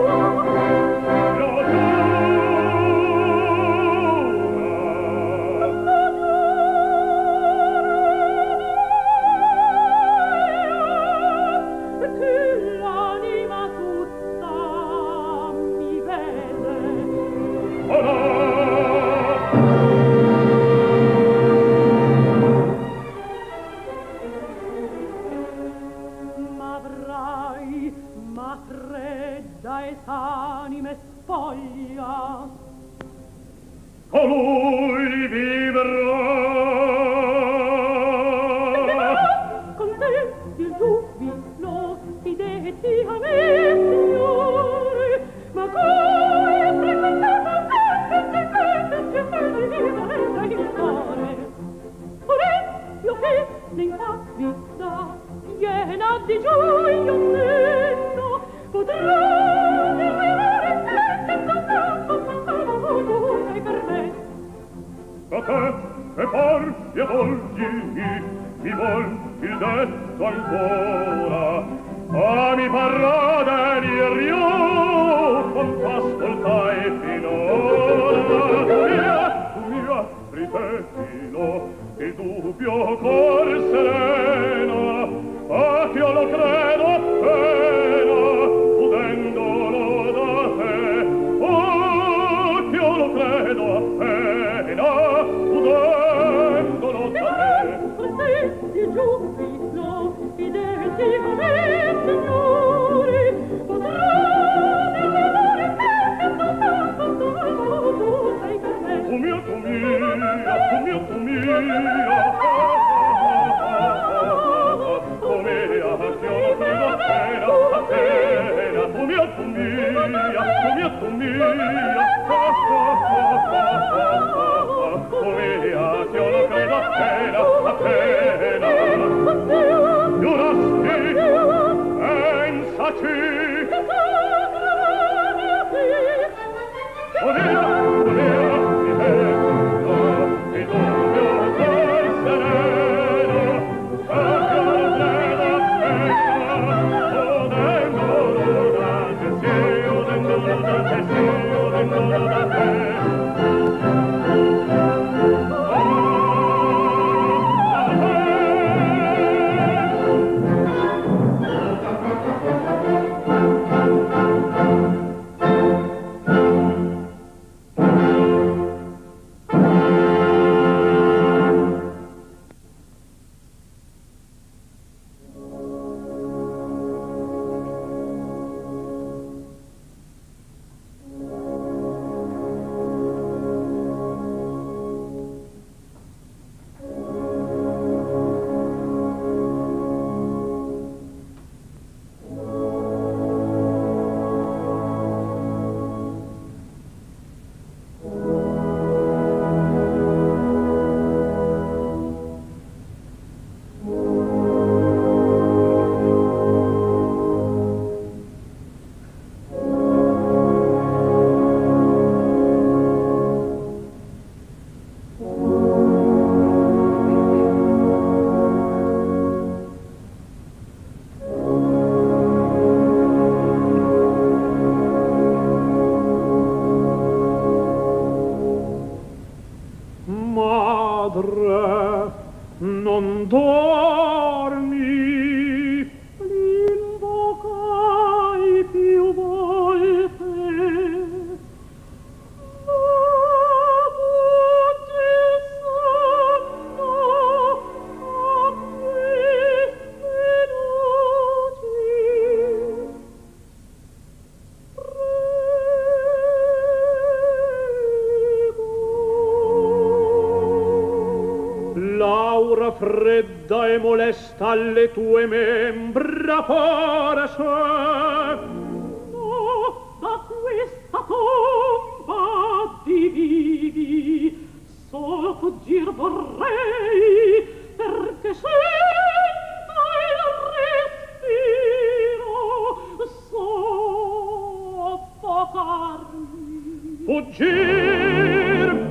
anime spoglia colui vivrà con te il giubilo si detti a me signore ma come frequentato sempre il cuore Orecchio che l'infavita piena di gioia sento potrà da te e par e volgi mi vol il detto ancora ma mi parrà dell'io con t'ascoltai finora mia, mia ripetilo il dubbio cor sereno ma che io lo credo appena udendolo da te oh che io lo credo appena udendolo da te con te il giubilo si detti a me signore potrà nell'amore che tu sei per me tu mia tu mia tu mia tu mia come a che io credo appena appena tu mia tu mia tu mia tu mia come a che io lo credo appena appena giurasti pensaci Odea, odea, mi metto il dubbio col sereno a che io lo credo appena udendolo da te sì, udendolo da te sì, udendolo da te non dormi l'invocai più volte ma fuggi sonno a queste noci L'aura fredda e molesta alle tue membra forse no, da questo soffocarmi. Fuggir!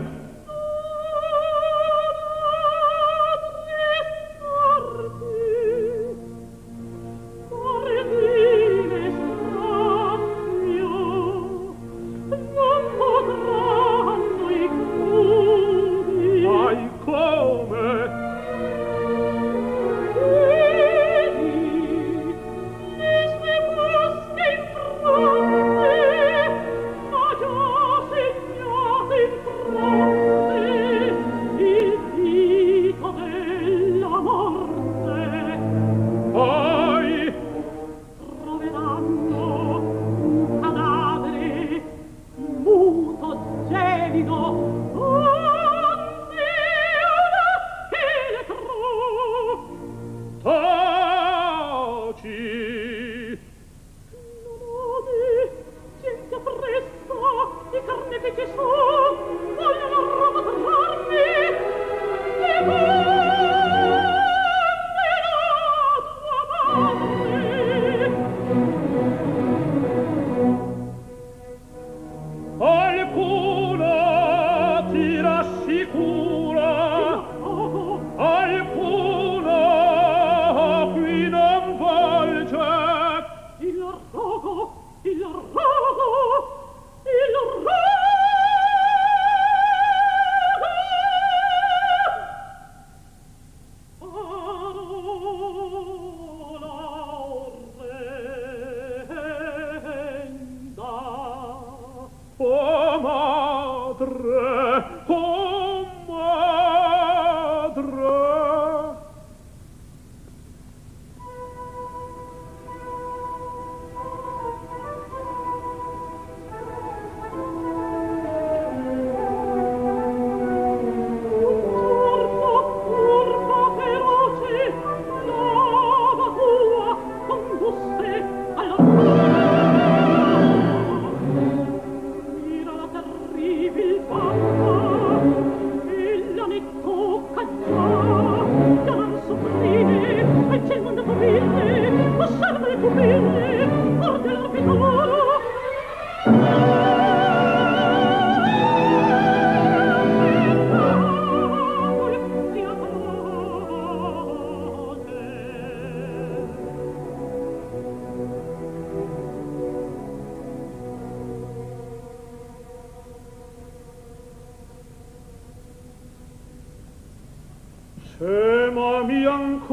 Semami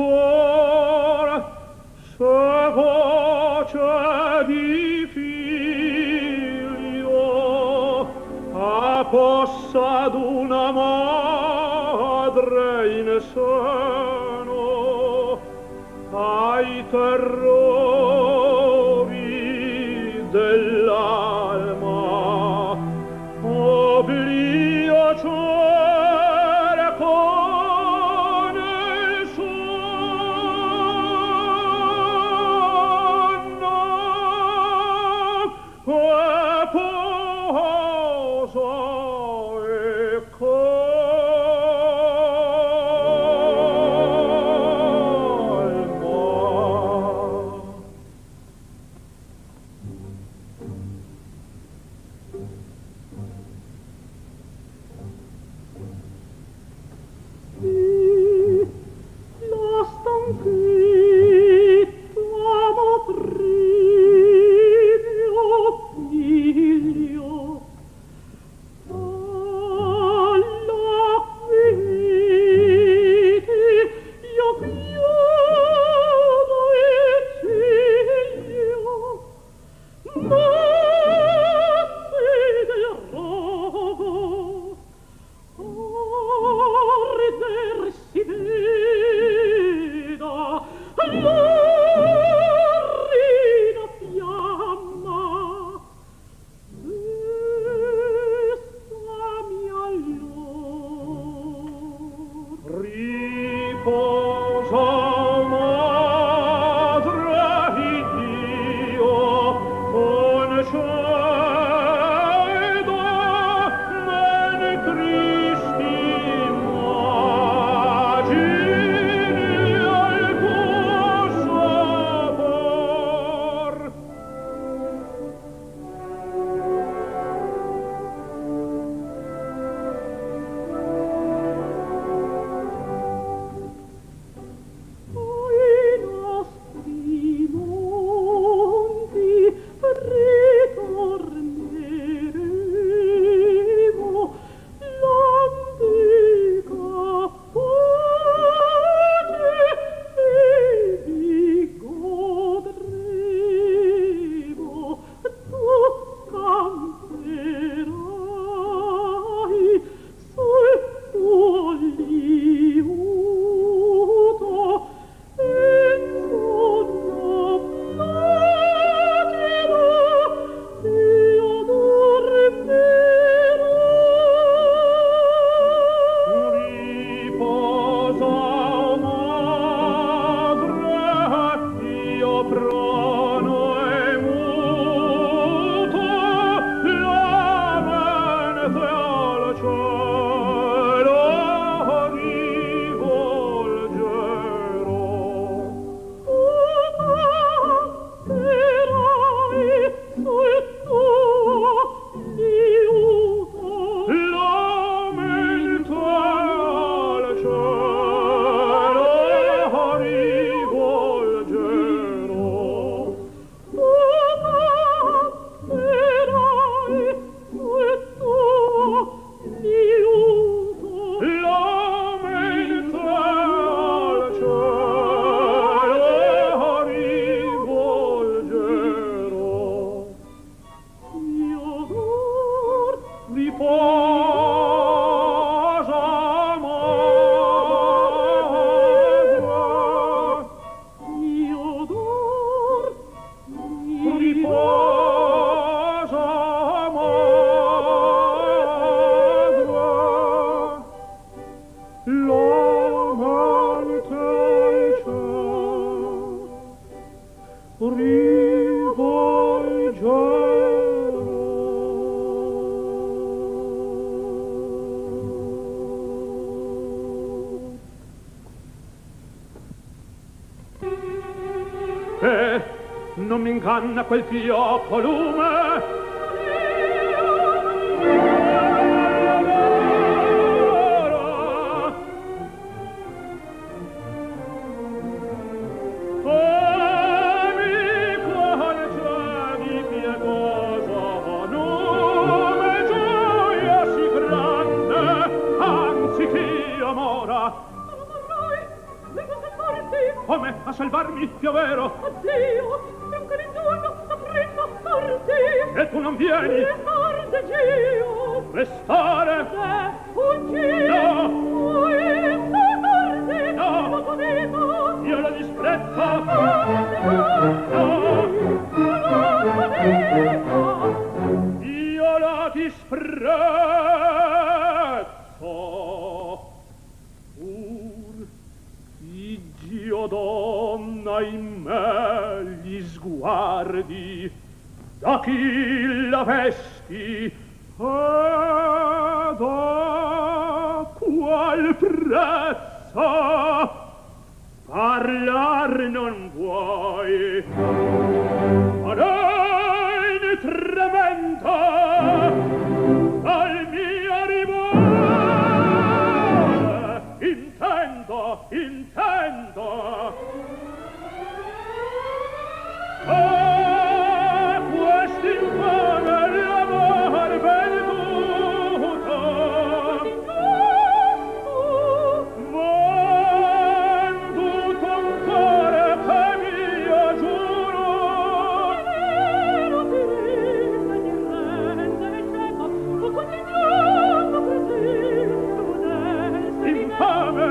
ancora se voce di figlio apposta d'una madre in seno ai terrori dell'alma oblio cerco riposa magra, Io d'or, riposa magra, l'amante ciò Eh, non mi inganna quel fiocco lume. Come a salvarmi, più vero? Addio, bianco di giorno, affretto a farti. E tu non vieni? Restare, Gio. Restare? Se fuggi. No. Vuoi salvarti? No. Lo potevo. Io la disprezzo. No. No. Io la disprezzo. Dio donna in me gli sguardi, da chi la vesti e da qual prezzo parlar non vuoi. Ma lei ne tremenda dal mio rivore, intendo, intendo. Ah, quest'infame l'amor venduto, venduto ancora che mio giuro. Infame!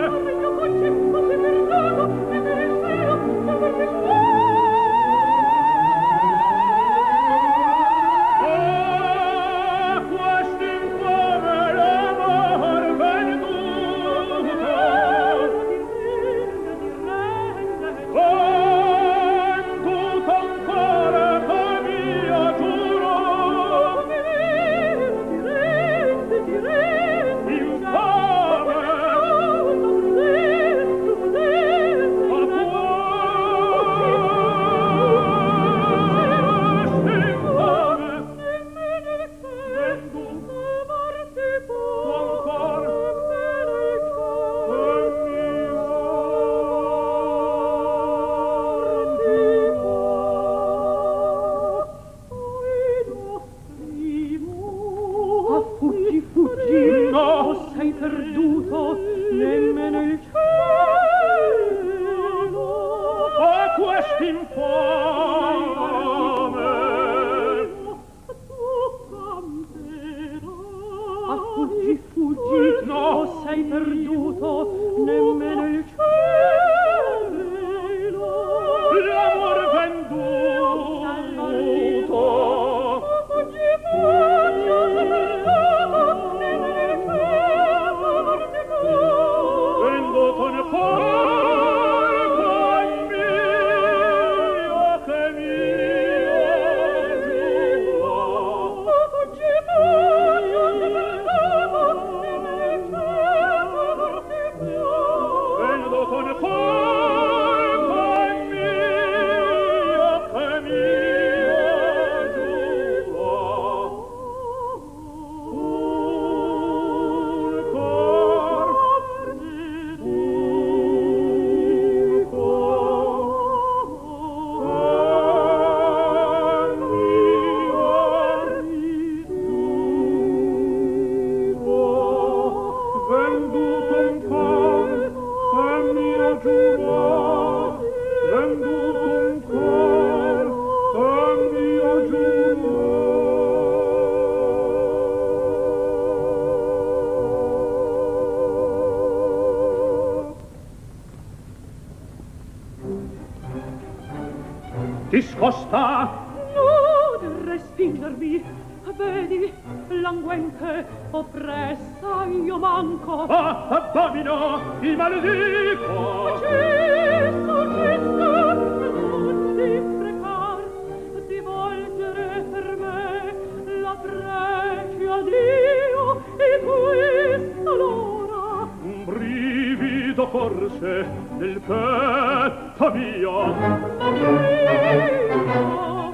discosta. Non respingermi, vedi, languente, oppressa io manco. Ah, abomino, ti maledico. Cesso, cesso, non ti frecar di volgere per me la prece a Dio e questa l'ora. Un brivido forse nel petto mio. Ma Dio!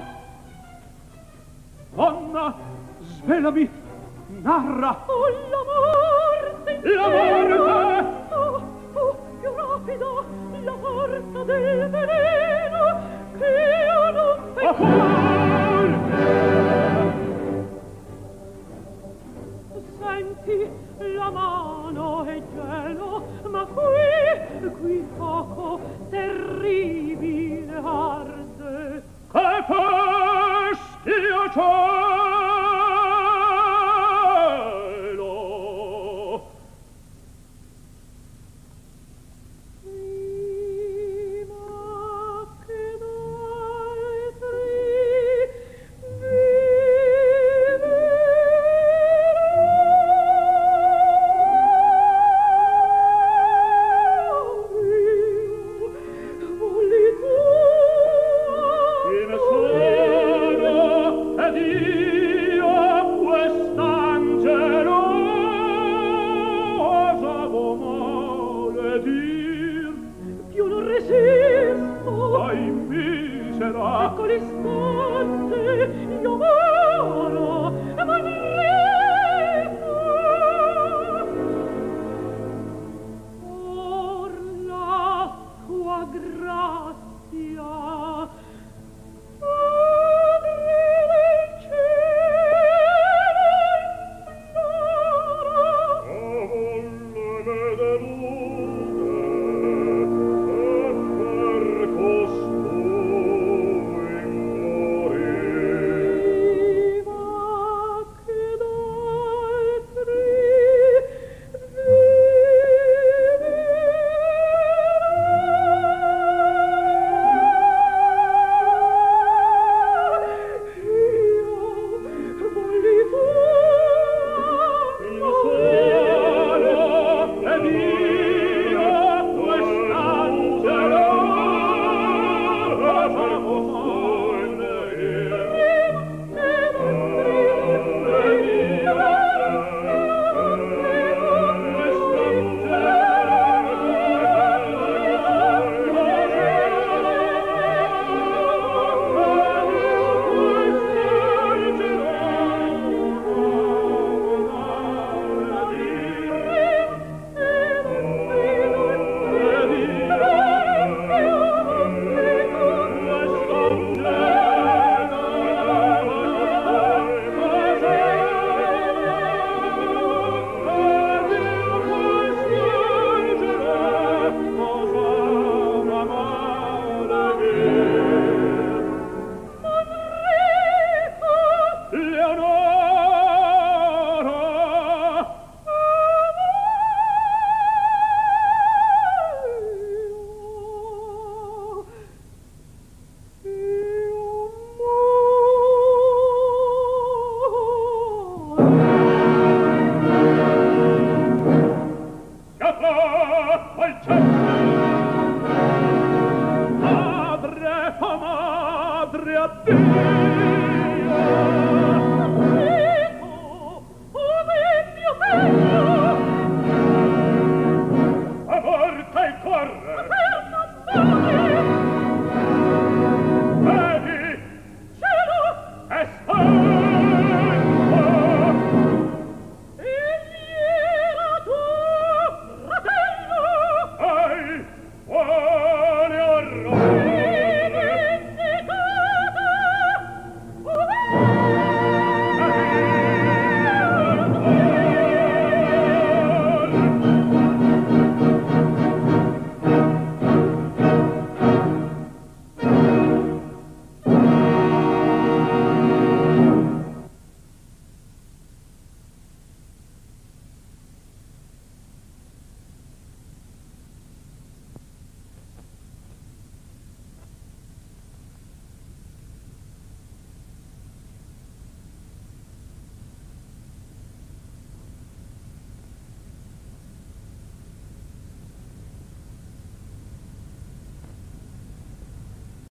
Donna, svelami, narra. Oh, la morte! La morte! Oh, oh, più rapido, la forza del veleno che io non A forte! Senti, la mano è gelo, ma qui, qui fuoco terribile arde. Che fastio c'ho!